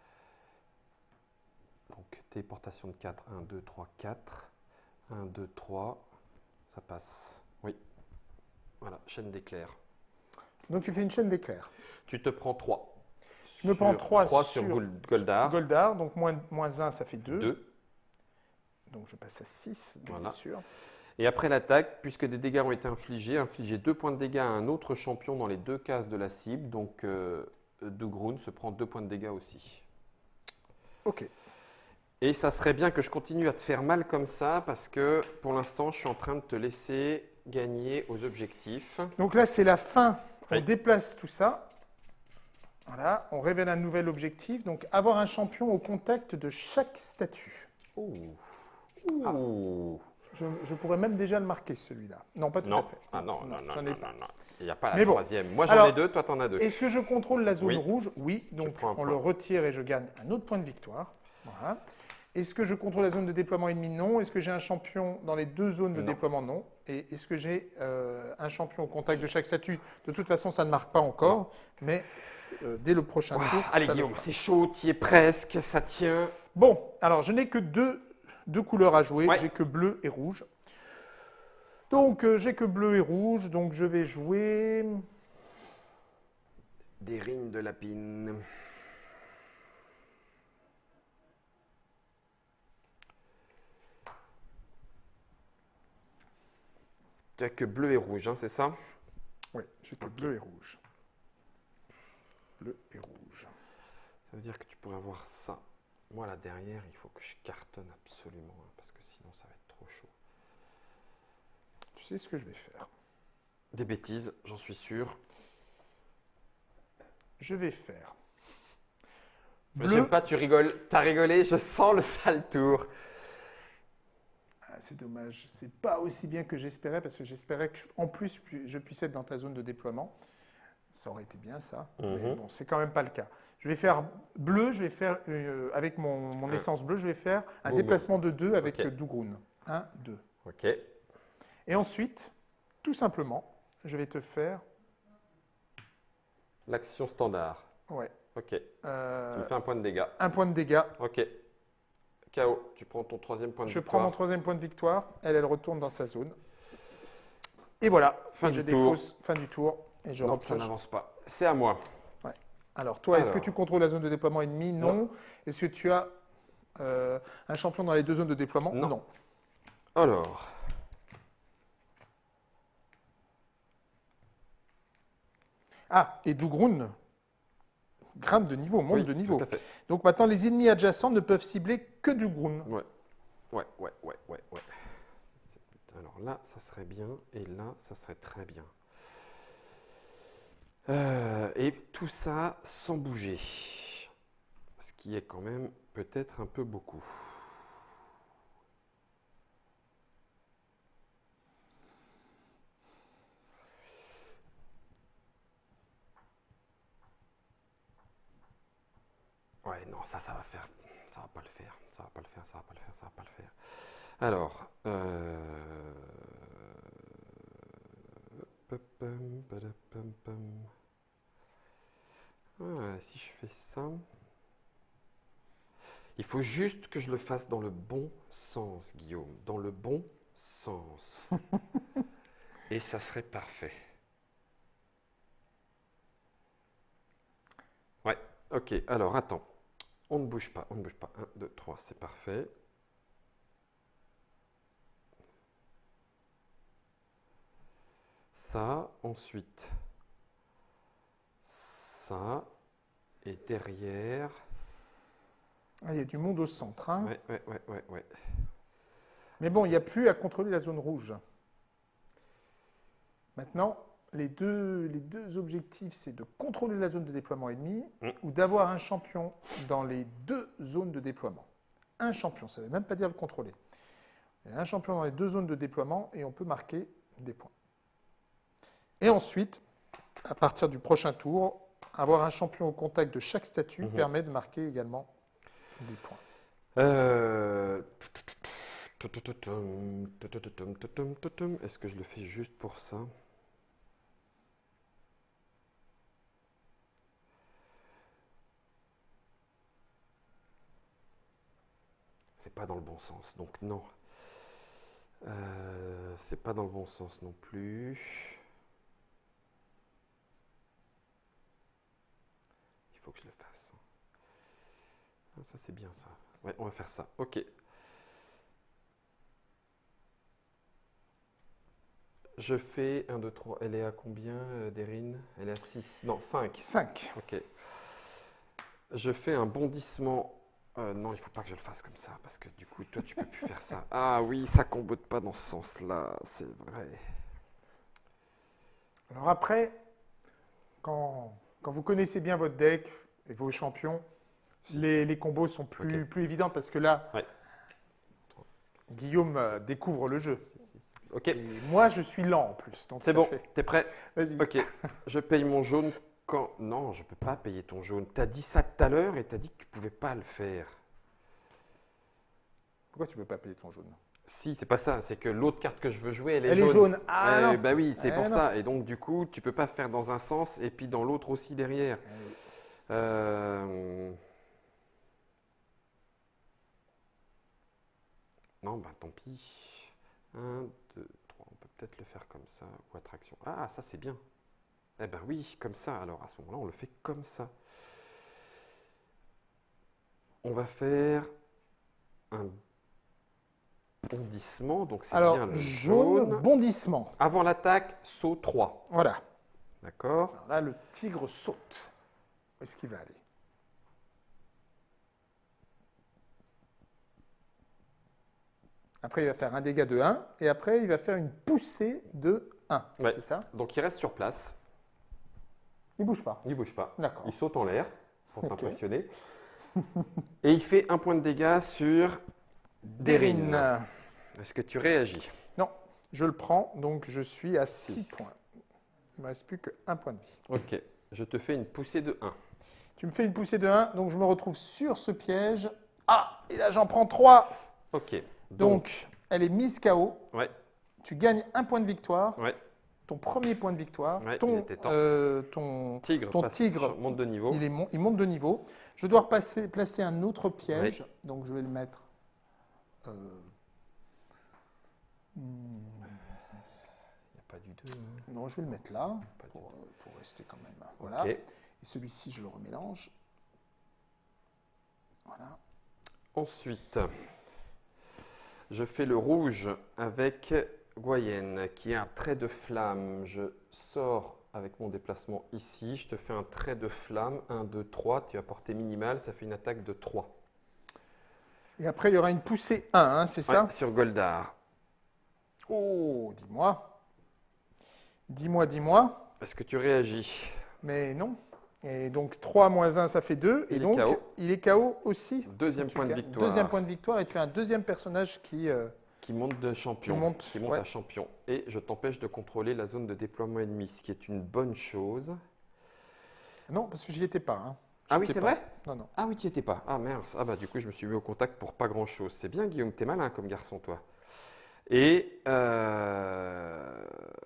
Donc téléportation de quatre, un, deux, trois, quatre. un, deux, trois. Ça passe. Oui. Voilà, chaîne d'éclairs. Donc, tu fais une chaîne d'éclairs. Tu te prends trois. Je me prends trois sur, sur Gold- Goldar. Goldar, donc moins, moins un, ça fait deux. deux. Donc, je passe à six, de Voilà. blessure. Et après l'attaque, puisque des dégâts ont été infligés, infliger deux points de dégâts à un autre champion dans les deux cases de la cible. Donc, euh, de Groon se prend deux points de dégâts aussi. Ok. Et ça serait bien que je continue à te faire mal comme ça, parce que pour l'instant, je suis en train de te laisser gagner aux objectifs. Donc là, c'est la fin. On Oui. déplace tout ça. Voilà, on révèle un nouvel objectif. Donc, avoir un champion au contact de chaque statue. Ouh. Ah. Ouh. Je, je pourrais même déjà le marquer, celui-là. Non, pas tout Non. à fait. Ah non, non, non, j'en non, ai non, pas. non. Il n'y a pas la Mais bon. troisième. Moi, j'en Alors, ai deux, toi, t'en as deux. Est-ce que je contrôle la zone Oui. rouge? Oui, donc prends un on point. le retire et je gagne un autre point de victoire. Voilà. Est-ce que je contrôle la zone de déploiement ennemi? Non. Est-ce que j'ai un champion dans les deux zones de Non. déploiement? Non. Et est-ce que j'ai euh, un champion au contact de chaque statue? De toute façon, ça ne marque pas encore, mais euh, dès le prochain Ouah, tour, allez, ça le Guillaume, fera. c'est chaud, tu y es presque, ça tient. Bon, alors je n'ai que deux, deux couleurs à jouer. Ouais. J'ai que bleu et rouge. Donc, euh, j'ai que bleu et rouge, donc je vais jouer... Des rines de lapine. Tu as que bleu et rouge, hein, c'est ça? Oui, j'ai que Ok. bleu et rouge. Bleu et rouge. Ça veut dire que tu pourrais avoir ça. Moi, là derrière, il faut que je cartonne absolument, hein, parce que sinon, ça va être trop chaud. Tu sais ce que je vais faire? Des bêtises, j'en suis sûr. Je vais faire... Mais Bleu. J'aime pas, tu rigoles. T'as rigolé, je sens le sale tour. Ah, c'est dommage. C'est pas aussi bien que j'espérais parce que j'espérais que, je- en plus, pu- je puisse être dans ta zone de déploiement. Ça aurait été bien ça, mais Mhm. bon, c'est quand même pas le cas. Je vais faire bleu. Je vais faire euh, avec mon, mon Un. essence bleue. Je vais faire un Boum. déplacement de deux avec Ok. euh, Dougroun. un, deux. Ok. Et ensuite, tout simplement, je vais te faire. L'action standard. Ouais. Ok. Tu euh, me fais un point de dégâts. un point de dégâts. Ok. K O. Tu prends ton troisième point de Je victoire. prends mon troisième point de victoire. Elle, elle retourne dans sa zone. Et voilà. Fin Et je du tour. défausse. Fin du tour. Et je Non, ça repioche. n'avance pas. C'est à moi. Alors, toi, est-ce que Alors. tu contrôles la zone de déploiement ennemi? Non. Non. Est-ce que tu as euh, un champion dans les deux zones de déploiement? Non. Alors. Ah, et Dougroun grimpe de niveau, monte Oui, de niveau. tout à fait. Donc maintenant, les ennemis adjacents ne peuvent cibler que Dougroun. Ouais. ouais, ouais, ouais, ouais, ouais. Alors là, ça serait bien, et là, ça serait très bien. Euh, et tout ça sans bouger. Ce qui est quand même peut-être un peu beaucoup. Ouais, non, ça, ça va faire. Ça va pas le faire. Ça va pas le faire, ça va pas le faire, ça va pas le faire. Alors, euh... pam, padapam, pam. Ah, si je fais ça, il faut juste que je le fasse dans le bon sens, Guillaume, dans le bon sens. Et ça serait parfait. Ouais, ok, alors attends, on ne bouge pas, on ne bouge pas. un, deux, trois, c'est parfait. Ça, ensuite, ça, et derrière. Ah, il y a du monde au centre. Hein. Ouais, ouais, ouais, ouais, ouais. Mais bon, il n'y a plus à contrôler la zone rouge. Maintenant, les deux, les deux objectifs, c'est de contrôler la zone de déploiement ennemi Mm. ou d'avoir un champion dans les deux zones de déploiement. Un champion, ça ne veut même pas dire le contrôler. Il y a un champion dans les deux zones de déploiement et on peut marquer des points. Et ensuite, à partir du prochain tour, avoir un champion au contact de chaque statut Mhm. permet de marquer également des points. Euh... Est-ce que je le fais juste pour ça? C'est pas dans le bon sens, donc non. Euh, c'est pas dans le bon sens non plus. Il faut que je le fasse. Ah, ça c'est bien ça. Ouais, on va faire ça. Ok. Je fais un, deux, trois. Elle est à combien, euh, Derine? Elle est à six. Non, cinq. cinq. Ok. Je fais un bondissement. Euh, non, il ne faut pas que je le fasse comme ça, parce que du coup, toi, tu peux plus faire ça. Ah oui, ça combote pas dans ce sens-là, c'est vrai. Alors après, quand, quand vous connaissez bien votre deck et vos champions, Si. les, les combos sont plus, Ok. plus évidents parce que là, Ouais. Guillaume euh, découvre le jeu. Ok, Et moi, je suis lent en plus. Donc c'est ça bon, fait- t'es prêt? Vas-y. Ok, je paye mon jaune quand... Non, je peux pas payer ton jaune. T'as dit ça tout à l'heure et t'as dit que tu pouvais pas le faire. Pourquoi tu ne peux pas payer ton jaune? Si, c'est pas ça, c'est que l'autre carte que je veux jouer, elle est Elle jaune. est jaune. Ah Euh, non. Bah oui, c'est Eh pour non. ça. Et donc, du coup, tu peux pas faire dans un sens et puis dans l'autre aussi derrière. Eh oui. Euh... Non, bah tant pis. un, deux, trois, on peut peut-être le faire comme ça, ou attraction. Ah, ça c'est bien. Eh ben oui, comme ça. Alors à ce moment-là, on le fait comme ça. On va faire un bondissement, donc c'est Alors, bien le jaune, jaune. bondissement. Avant l'attaque, saut trois. Voilà. D'accord? Alors là, le tigre saute. Où est-ce qu'il va aller? Après, il va faire un dégât de un. Et après, il va faire une poussée de un. Ouais. C'est ça? Donc il reste sur place, Il ne bouge pas. il bouge pas. D'accord. Il saute en l'air pour Ok. t'impressionner. Et il fait un point de dégâts sur Derine. Derine. Est-ce que tu réagis? Non, je le prends, donc je suis à six points. Il ne me reste plus qu'un point de vie. Ok, je te fais une poussée de un. Tu me fais une poussée de un, donc je me retrouve sur ce piège. Ah, et là j'en prends trois. Ok, Donc, donc, elle est mise K O. ouais, Tu gagnes un point de victoire. ouais, Ton premier point de victoire. Ouais, il ton, était temps. euh, ton, tigre, ton passe- tigre, monte de niveau. il, est mon- il monte de niveau. Je dois repasser, placer un autre piège. Donc je vais le mettre. euh, hmm, Il n'y a pas du deux. hein. non, je vais le mettre là Pas du pour, euh, pour rester quand même. Voilà. Ok. Et celui-ci, je le remélange. Voilà. Ensuite, je fais le rouge avec Goyenne, qui est un trait de flamme. Je sors avec mon déplacement ici. Je te fais un trait de flamme. un, deux, trois. Tu as portée minimale. Ça fait une attaque de trois. Et après, il y aura une poussée un, hein, c'est ça? Ouais, sur Goldar. Oh, dis-moi. Dis-moi, dis-moi. Est-ce que tu réagis? Mais non. Et donc, trois moins un, ça fait deux. Il Et est donc, K O. il est K O aussi. Deuxième Tu point de gagnes- victoire. Deuxième point de victoire. Et tu as un deuxième personnage qui... euh, Qui monte de champion. Qui monte, Qui monte ouais. à champion. Et je t'empêche de contrôler la zone de déploiement ennemi, ce qui est une bonne chose. Non, parce que j'y étais pas. Hein. Ah J'y oui, étais c'est pas. vrai? Non, non. Ah oui, tu n'y étais pas. Ah mince. Ah bah du coup, je me suis mis au contact pour pas grand-chose. C'est bien, Guillaume, t'es malin comme garçon, toi. Et, euh,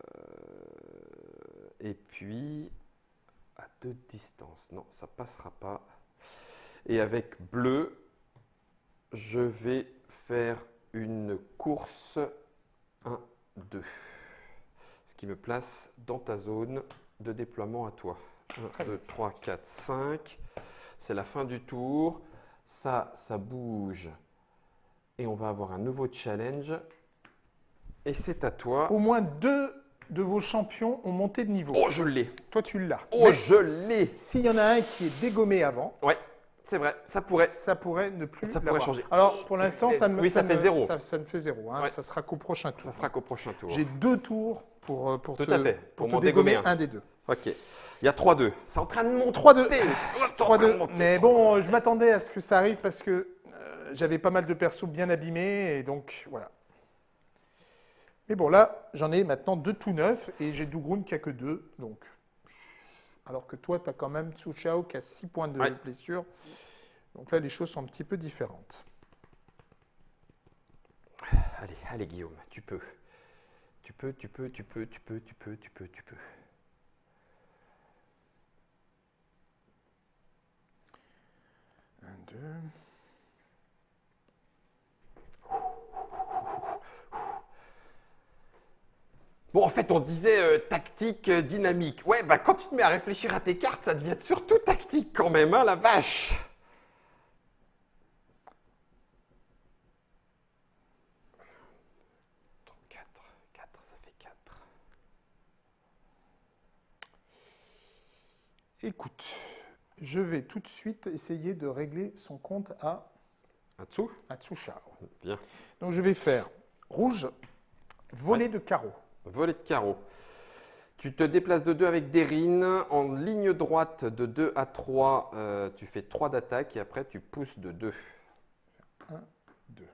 et puis, à deux distances. Non, ça passera pas. Et avec bleu, je vais faire une course un, deux. Ce qui me place dans ta zone de déploiement à toi. un, deux, trois, quatre, cinq. C'est la fin du tour. Ça, ça bouge. Et on va avoir un nouveau challenge. Et c'est à toi. Au moins deux de vos champions ont monté de niveau. Oh, je l'ai. Toi, tu l'as. Oh, Mais je l'ai. s'il y en a un qui est dégommé avant, Ouais, c'est vrai. Ça pourrait. ça pourrait ne plus Ça pourrait l'avoir. changer. Alors, pour l'instant, ça ne Oui, ça ne- fait zéro. Ça, ça ne fait zéro. Hein. Ouais. Ça sera qu'au prochain tour. Ça sera qu'au prochain tour. J'ai deux tours pour, euh, pour Tout te, à fait. pour Pour te m'en dégommer dégommer un. un des deux. Ok. Il y a trois deux. C'est en train de monter. trois deux. C'est en trois train de deux. monter. Mais bon, je m'attendais à ce que ça arrive parce que euh, j'avais pas mal de persos bien abîmés et donc voilà. Mais bon, là, j'en ai maintenant deux tout neufs et j'ai Dougroun qui a que deux. Donc, alors que toi, tu as quand même Tsu Xiao qui a six points de Ouais. blessure. Donc là, les choses sont un petit peu différentes. Allez, allez Guillaume, tu peux. Tu peux, tu peux, tu peux, tu peux, tu peux, tu peux, tu peux. Un, deux. Bon, en fait, on disait euh, tactique, euh, dynamique. Ouais, bah quand tu te mets à réfléchir à tes cartes, ça devient surtout tactique quand même, hein, la vache. quatre, quatre, ça fait quatre. Écoute, je vais tout de suite essayer de régler son compte à, En dessous? à Tsu Xiao. Bien. Donc je vais faire rouge, volet de carreau. Volet de carreau. Tu te déplaces de deux avec Derine. En ligne droite de deux à trois, euh, tu fais trois d'attaque et après tu pousses de deux. un, deux.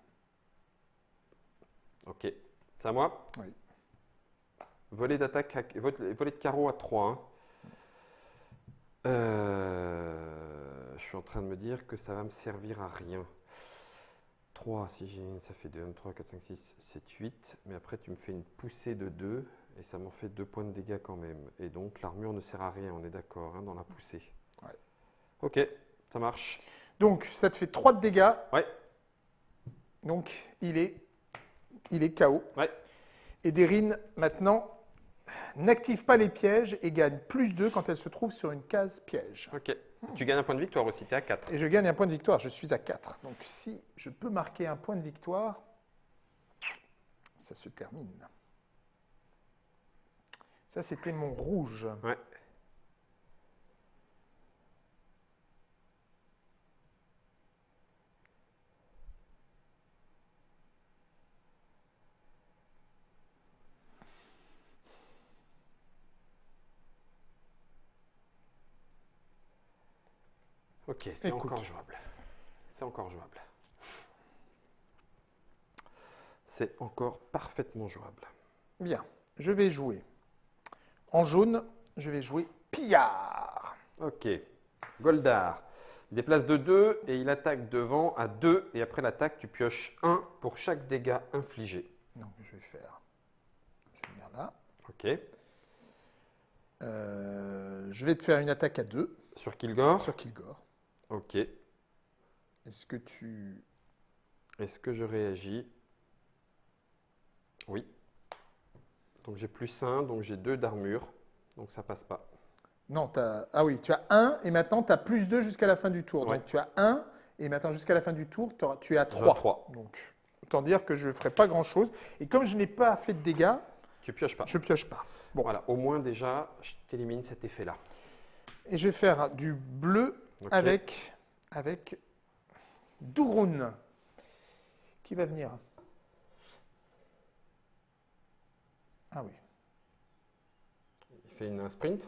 Ok. C'est à moi? Oui. Volet d'attaque, à- volet volet de carreau à trois. Hein. Euh, je suis en train de me dire que ça va me servir à rien. trois, si j'ai une, ça fait deux, un, trois, quatre, cinq, six, sept, huit. Mais après, tu me fais une poussée de deux et ça m'en fait deux points de dégâts quand même. Et donc, l'armure ne sert à rien, on est d'accord, hein, dans la poussée. Ouais. Ok, ça marche. Donc ça te fait trois de dégâts. Ouais, Donc il est, il est K O. ouais. Et Derine, maintenant, n'active pas les pièges et gagne plus deux quand elle se trouve sur une case piège. Ok. Tu gagnes un point de victoire aussi, tu es à quatre. Et je gagne un point de victoire, je suis à quatre. Donc si je peux marquer un point de victoire, ça se termine. Ça, c'était mon rouge. Ouais. Ok, c'est Écoute. encore jouable. C'est encore jouable. C'est encore parfaitement jouable. Bien, je vais jouer. En jaune, je vais jouer Pillard. Ok. Goldar. Il déplace de deux et il attaque devant à deux. Et après l'attaque, tu pioches un pour chaque dégât infligé. Donc je vais faire, je vais venir là. Ok. Euh, je vais te faire une attaque à deux Sur Kilgore. sur Kilgore. Ok. Est-ce que tu... Est-ce que je réagis? Oui. Donc j'ai plus un, donc j'ai deux d'armure. Donc ça passe pas. Non, t'as- ah oui, tu as un et maintenant tu as plus deux jusqu'à la fin du tour. Ouais. Donc tu as un et maintenant jusqu'à la fin du tour, t'auras- tu es à J'en ai trois. trois. Donc autant dire que je ne ferai pas grand-chose. Et comme je n'ai pas fait de dégâts, Tu pioches pas. je pioche pas. Bon, Voilà, au moins déjà, je t'élimine cet effet-là. et je vais faire du bleu Ok. avec, avec Dougroun. qui va venir. Ah oui. Il fait une, un sprint.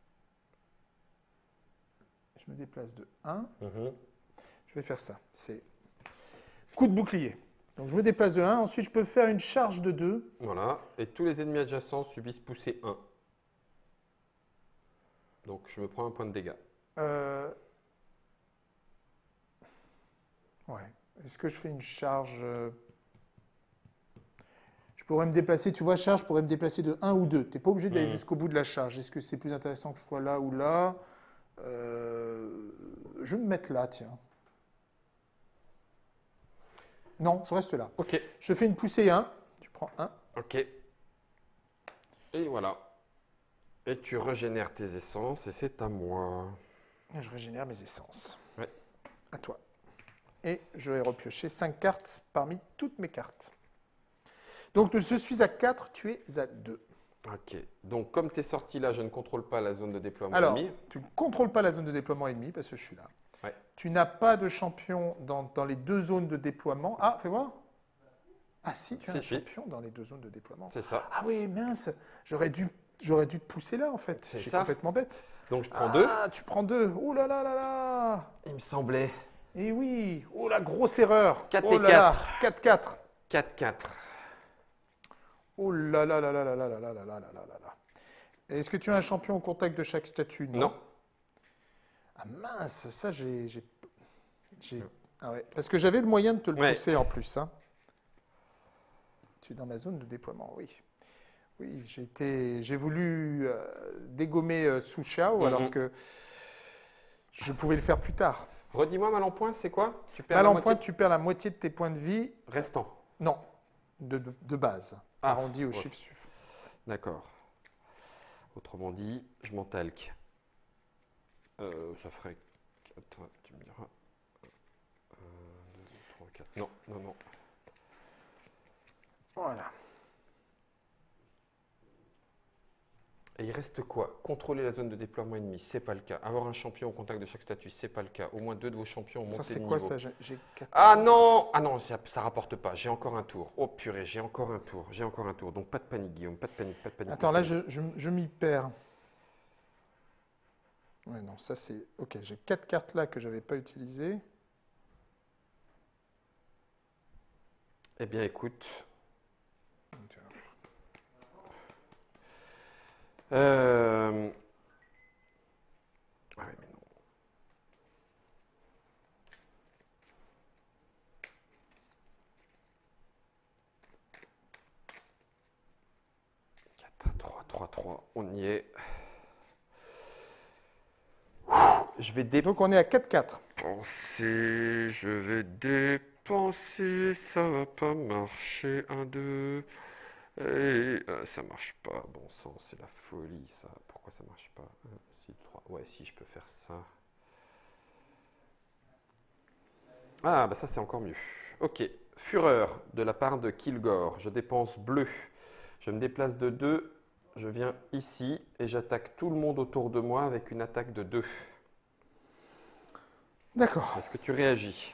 Je me déplace de un. Mhm. Je vais faire ça. C'est coup de bouclier. Donc je me déplace de un. Ensuite, je peux faire une charge de deux. Voilà. Et tous les ennemis adjacents subissent poussée un. Donc je me prends un point de dégâts. Euh... Ouais. Est-ce que je fais une charge euh, Je pourrais me déplacer, tu vois, charge, je pourrais me déplacer de un ou deux. Tu n'es pas obligé d'aller Mhm. jusqu'au bout de la charge. Est-ce que c'est plus intéressant que je sois là ou là? Euh, Je vais me mettre là, tiens. Non, je reste là. Ok. Je fais une poussée un. Tu prends un. Ok. Et voilà. Et tu régénères tes essences et c'est à moi. Et je régénère mes essences. Ouais. À toi. Et je vais repiocher cinq cartes parmi toutes mes cartes. Donc je suis à quatre, tu es à deux. Ok. Donc comme tu es sorti là, je ne contrôle pas la zone de déploiement Alors, ennemi. tu ne contrôles pas la zone de déploiement ennemi parce que je suis là. Ouais. Tu n'as pas de champion dans, dans les deux zones de déploiement. Ah, fais voir. Ah si, tu as Si, un si. champion dans les deux zones de déploiement. C'est ça. Ah oui, mince, j'aurais dû, j'aurais dû te pousser là en fait. C'est Je suis ça. complètement bête. Donc je prends deux. Ah, tu prends deux. Oh là là là là. Il me semblait. Eh oui. Oh la grosse erreur. quatre oh et là là. quatre. quatre quatre. quatre quatre. Oh là là là là là là là là là là là là là. Est-ce que tu as un champion au contact de chaque statue? Non. Ah mince, ça j'ai... j'ai- j'ai- Ah ouais, parce que j'avais le moyen de te le Ouais. pousser en plus. Hein. Tu es dans ma zone de déploiement, oui. Oui, j'ai été, j'ai voulu euh, dégommer euh, Su Xiao Mhm. alors que je pouvais le faire plus tard. Redis-moi, mal en point, c'est quoi? Tu perds Mal la en moitié point, tu perds la moitié de tes points de vie. restant. Non, de, de- de base. Ah, Arrondi au ouais. chiffre suivant. D'accord. Autrement dit, je m'en talque. Euh, ça ferait... Attends, tu me diras... un, deux, trois, quatre... Non, non, non. Voilà. Et il reste quoi? Contrôler la zone de déploiement ennemi, c'est pas le cas. Avoir un champion au contact de chaque statut, c'est pas le cas. Au moins deux de vos champions ont Ça, monté c'est de quoi niveau. ça? J'ai j'ai quatre- Ah non! Ah non, ça, ça rapporte pas. J'ai encore un tour. Oh purée, j'ai encore un tour. J'ai encore un tour. Donc pas de panique, Guillaume. Pas de panique, pas de panique. Attends, pas là, de panique. je, je- je m'y perds. Ouais, non, ça c'est... Ok, j'ai quatre cartes là que je n'avais pas utilisées. Eh bien, écoute... Euh... Ah oui, mais non. quatre, trois, trois, trois, on y est. Je vais Donc on est à quatre quatre. dépenser, je vais dépenser, ça va pas marcher, un, deux, et euh, ça marche pas, bon sang, c'est la folie ça, pourquoi ça marche pas? un, six, trois, ouais si je peux faire ça. Ah bah ça c'est encore mieux. Ok, fureur de la part de Kilgore, je dépense bleu, je me déplace de deux, je viens ici et j'attaque tout le monde autour de moi avec une attaque de deux. D'accord. Est-ce que tu réagis?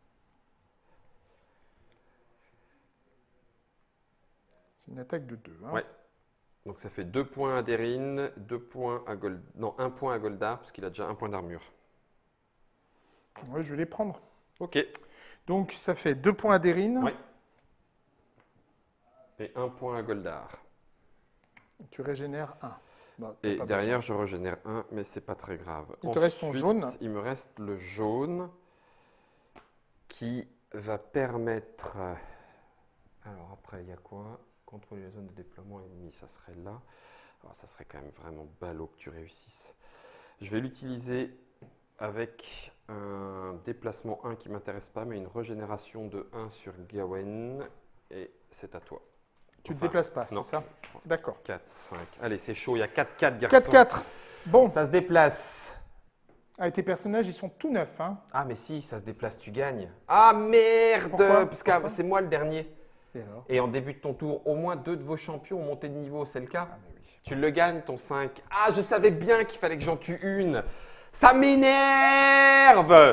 C'est une attaque de deux. Hein. Ouais. Donc ça fait deux points à Derine, deux points à Gold... Non, un point à Goldar, parce qu'il a déjà un point d'armure. Ouais, je vais les prendre. Ok. Donc ça fait deux points à Derine. Ouais. Et un point à Goldar. Tu régénères un. Bah, t'as Et pas derrière, je régénère un, mais c'est pas très grave. Il te reste ton Ensuite, jaune. Il me reste le jaune qui va permettre... Alors après, il y a quoi? Contrôler la zone de déploiement ennemi, ça serait là. Alors ça serait quand même vraiment ballot que tu réussisses. Je vais l'utiliser avec un déplacement un qui ne m'intéresse pas, mais une régénération de un sur Gawain. Et c'est à toi. Tu ne te Enfin, déplaces pas, non. c'est ça? D'accord. quatre, cinq. Allez, c'est chaud, il y a quatre quatre, garçons. quatre quatre. Bon. Ça se déplace. Ah, et tes personnages, ils sont tout neufs. Hein. Ah, mais si, ça se déplace, tu gagnes. Ah, merde! Pourquoi Parce que Pourquoi c'est moi le dernier. Et alors? Et en début de ton tour, au moins deux de vos champions ont monté de niveau, c'est le cas? Ah, mais oui. Tu le gagnes, ton cinq. Ah, je savais bien qu'il fallait que j'en tue une. Ça m'énerve!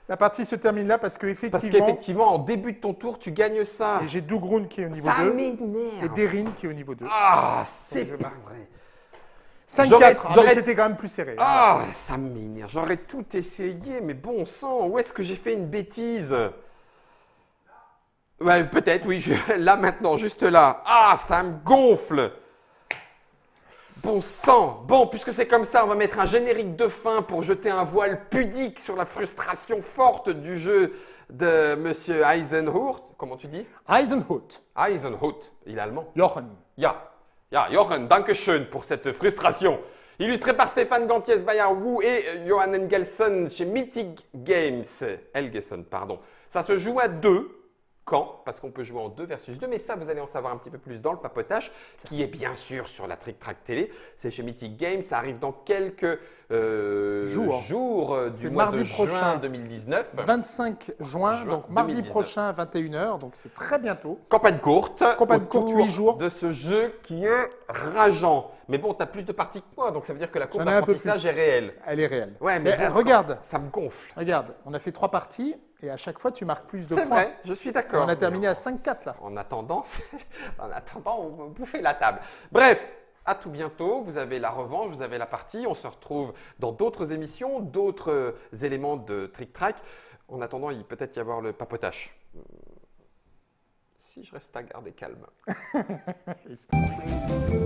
La partie se termine là parce Parce qu'effectivement, qu'effectivement, en début de ton tour, tu gagnes ça. et j'ai Dougroun qui est au niveau Ça deux et m'énerve. Derin qui est au niveau deux. Ah, c'est je pas marque. vrai. cinq j'aurais- quatre, ah, mais j'aurais- c'était quand même plus serré. Ah, ça m'énerve. J'aurais tout essayé, mais bon sang, où est-ce que j'ai fait une bêtise? Ouais, peut-être, oui. je- Là maintenant, juste là. Ah, ça me gonfle. Bon sang. Bon, puisque c'est comme ça, on va mettre un générique de fin pour jeter un voile pudique sur la frustration forte du jeu de Monsieur Eisenhower. Comment tu dis? Eisenhut, Eisenhower. Il est allemand. Jochen. Ja, ja, Jochen, danke schön pour cette frustration. Illustré par Stéphane Gantiès, Bayard Wu et Johan Engelson chez Mythic Games. Helgeson, pardon. Ça se joue à deux. Quand? Parce qu'on peut jouer en deux versus deux, mais ça, vous allez en savoir un petit peu plus dans le papotage, qui est bien sûr sur la Trick Track Télé. C'est chez Mythic Games, ça arrive dans quelques euh, Jours. jours euh, C'est du mois mardi de juin prochain. deux mille dix-neuf. vingt-cinq juin, Juin donc mardi deux mille dix-neuf. prochain à vingt et une heures, donc c'est très bientôt. Campagne courte. Campagne courte, autour huit jours. De ce jeu qui est rageant. Mais bon, tu as plus de parties que moi, donc ça veut dire que la courbe J'en ai un peu d'apprentissage plus. est réelle. Elle est réelle. Ouais, mais, Mais bon, regarde, ça me gonfle. regarde, on a fait trois parties et à chaque fois tu marques plus de C'est points. vrai, je suis Et d'accord. on a terminé à cinq quatre là. En attendant, en attendant, on va bouffer la table. Bref, à tout bientôt. Vous avez la revanche, vous avez la partie. On se retrouve dans d'autres émissions, d'autres euh, éléments de Trick Track. En attendant, il peut peut-être y avoir le papotage. Hmm. Si je reste à garder calme. Et c'est-